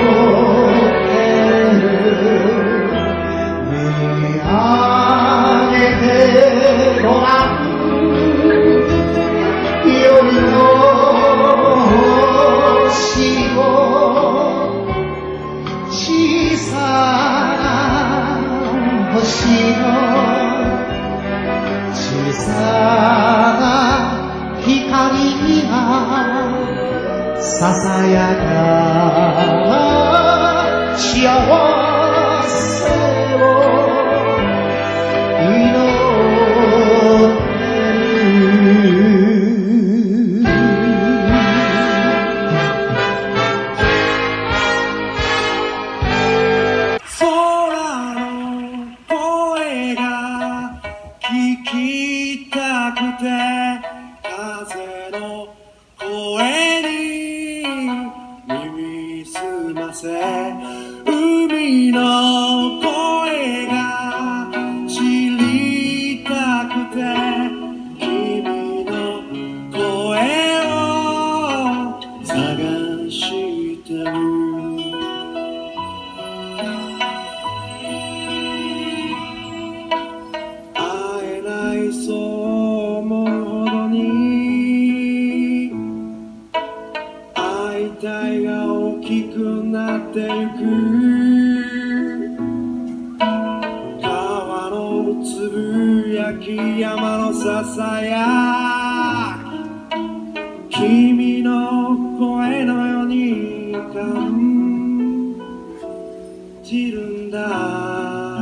ってる見上げてごらん夜の星ささやかな幸せを祈ってる空の声が聞きたくて風の声に耳すませ海の声が知りたくて君の声を探してる会えないそう思うほどに会いたいが大きくなってゆく川のつぶやき山のささやき君の声のように感じるんだ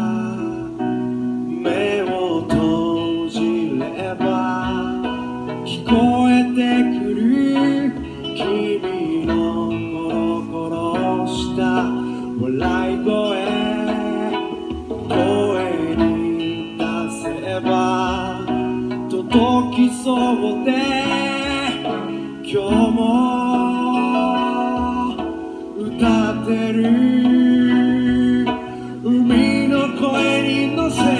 目を閉じれば聞こえてくる君のコロコロした笑い声声に出せば届きそうで今日も歌ってる海の声に乗せて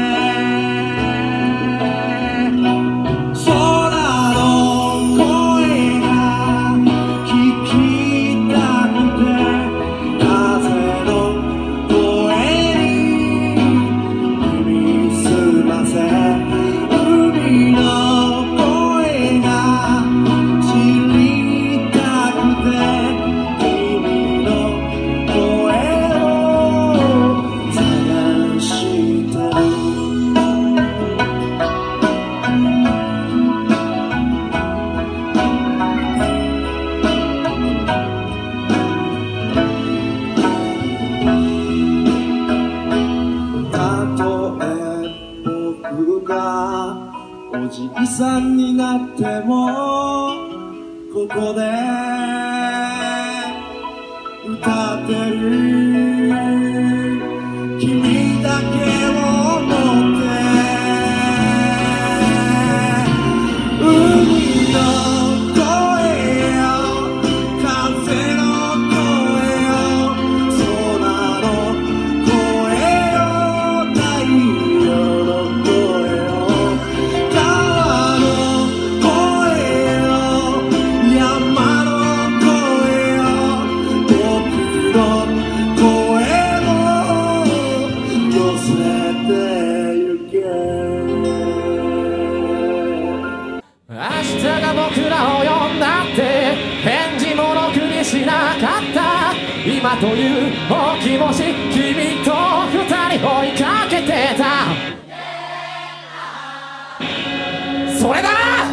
空の声が聞きたくて風の声に耳すませ海の声が知りたくて君の声を探してるたとえ僕がおじいさんになってもここで歌ってる君だけを思って海の声よ風の声よ空の声よ太陽の声よ川の声よ山の声よ僕の声も寄せてゆけ明日が僕らを呼んだって返事もろくにしなかった今というお気持ち君と二人追いかけてたそれだ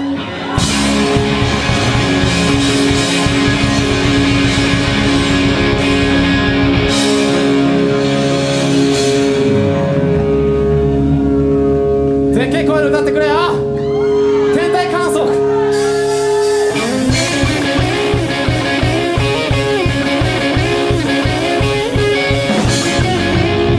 でっけえ声で歌ってくれよ天体観測「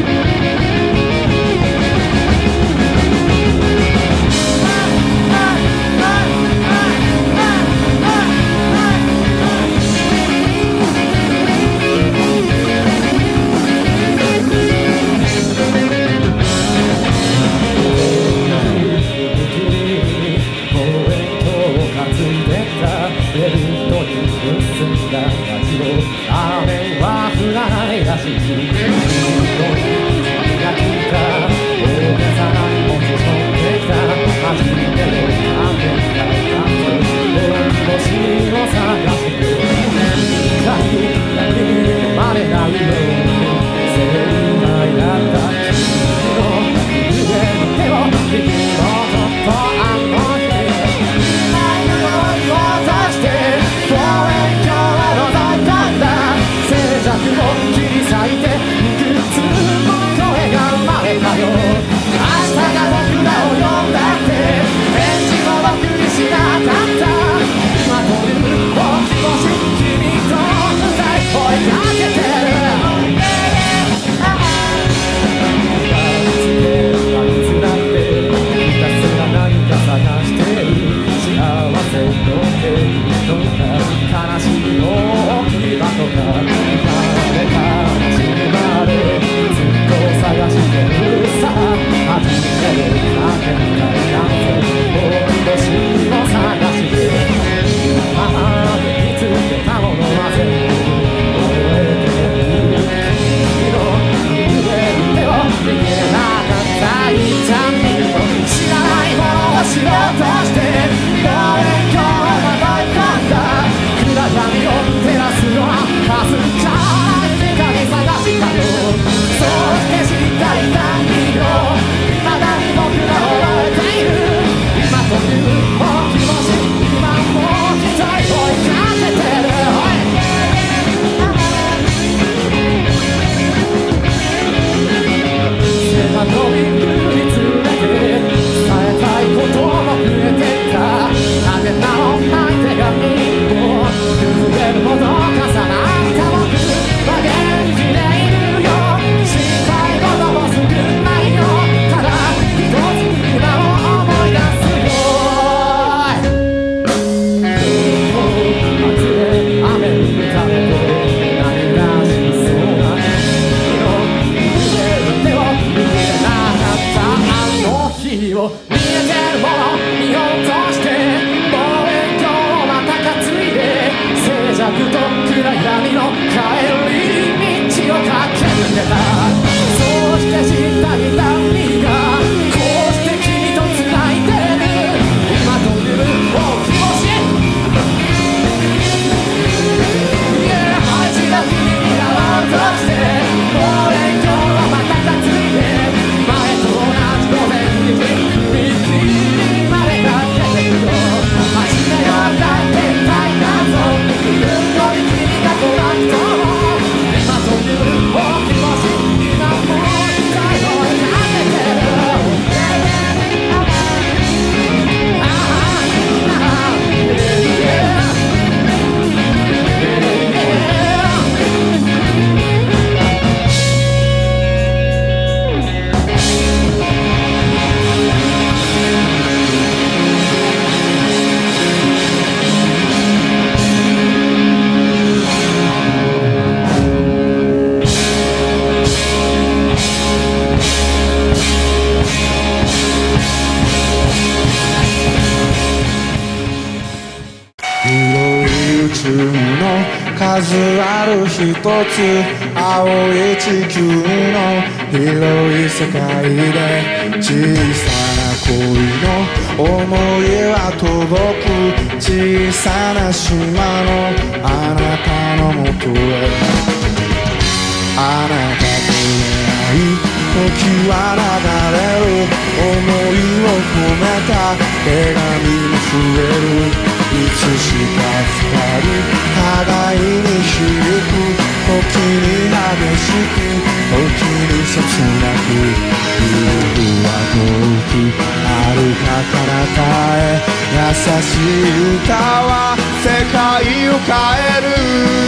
広い宇宙の数ある一つ青い地球の広い世界で小さな恋の想いは届く小さな島のあなたのもとへあなたと出会い時は流れる想いを込めた手紙も増えるいつしか二人互いに響く時に激しく時に切なく夜は遠く遥か彼方へ優しい歌は世界を変える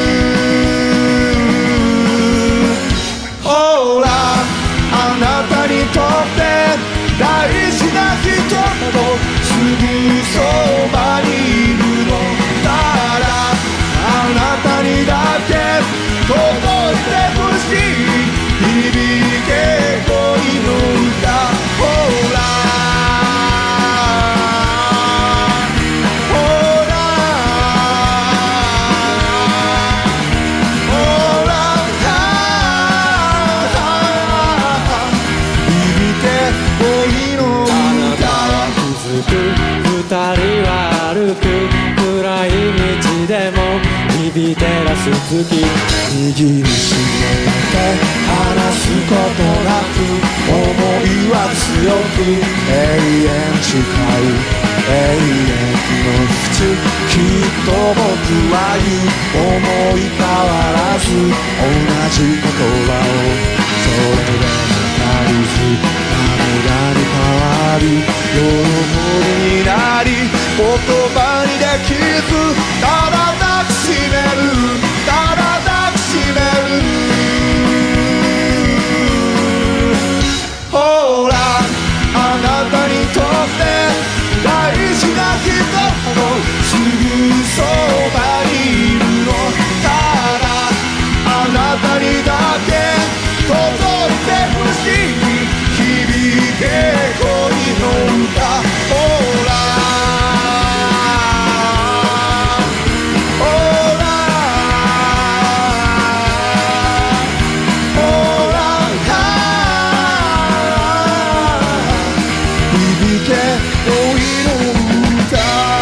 ほらあなたにとって大事な人もすぐそばにいるのだからあなたにだけ届いてほしい響け恋の歌ほらほらほら響け恋の歌二人は歩く暗い道でも響いてらす月握りしめて離すことなく想いは強く永遠近い永遠の淵きっと僕は言う思い変わらず同じ言葉をそれでも足りず涙に変わり喜びになり言葉にできずただ抱きしめるただ抱きしめるほらあなたにとって大事な人もすぐそばにいるのただあなたにだけ届いてほしい響け恋の歌ほらほらほら響け恋の歌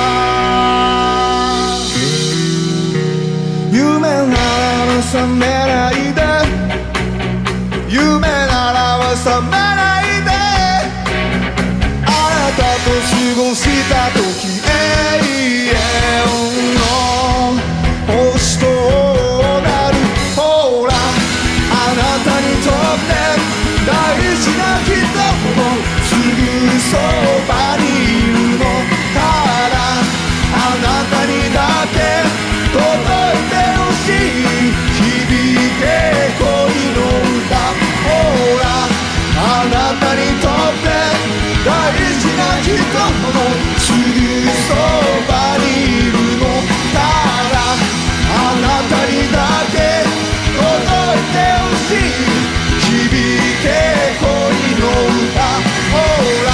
夢なら覚めないで夢ならば覚めないであなたと過ごした時永遠の星となるほらあなたにとって大事な人もすぐそばにいるのただあなたにだけ届いてほしい響け恋の歌ほらあなたにとって大事な人もすぐそばにいるのだからあなたにだけ届いてほしい響け恋の歌ほら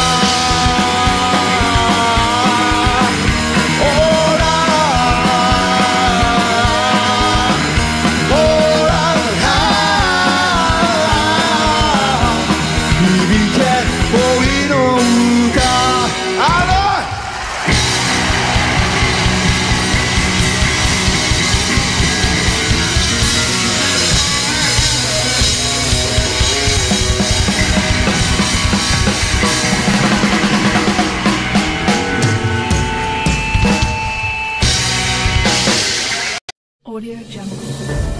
ほらほら響け恋の歌あの Audio Jungle.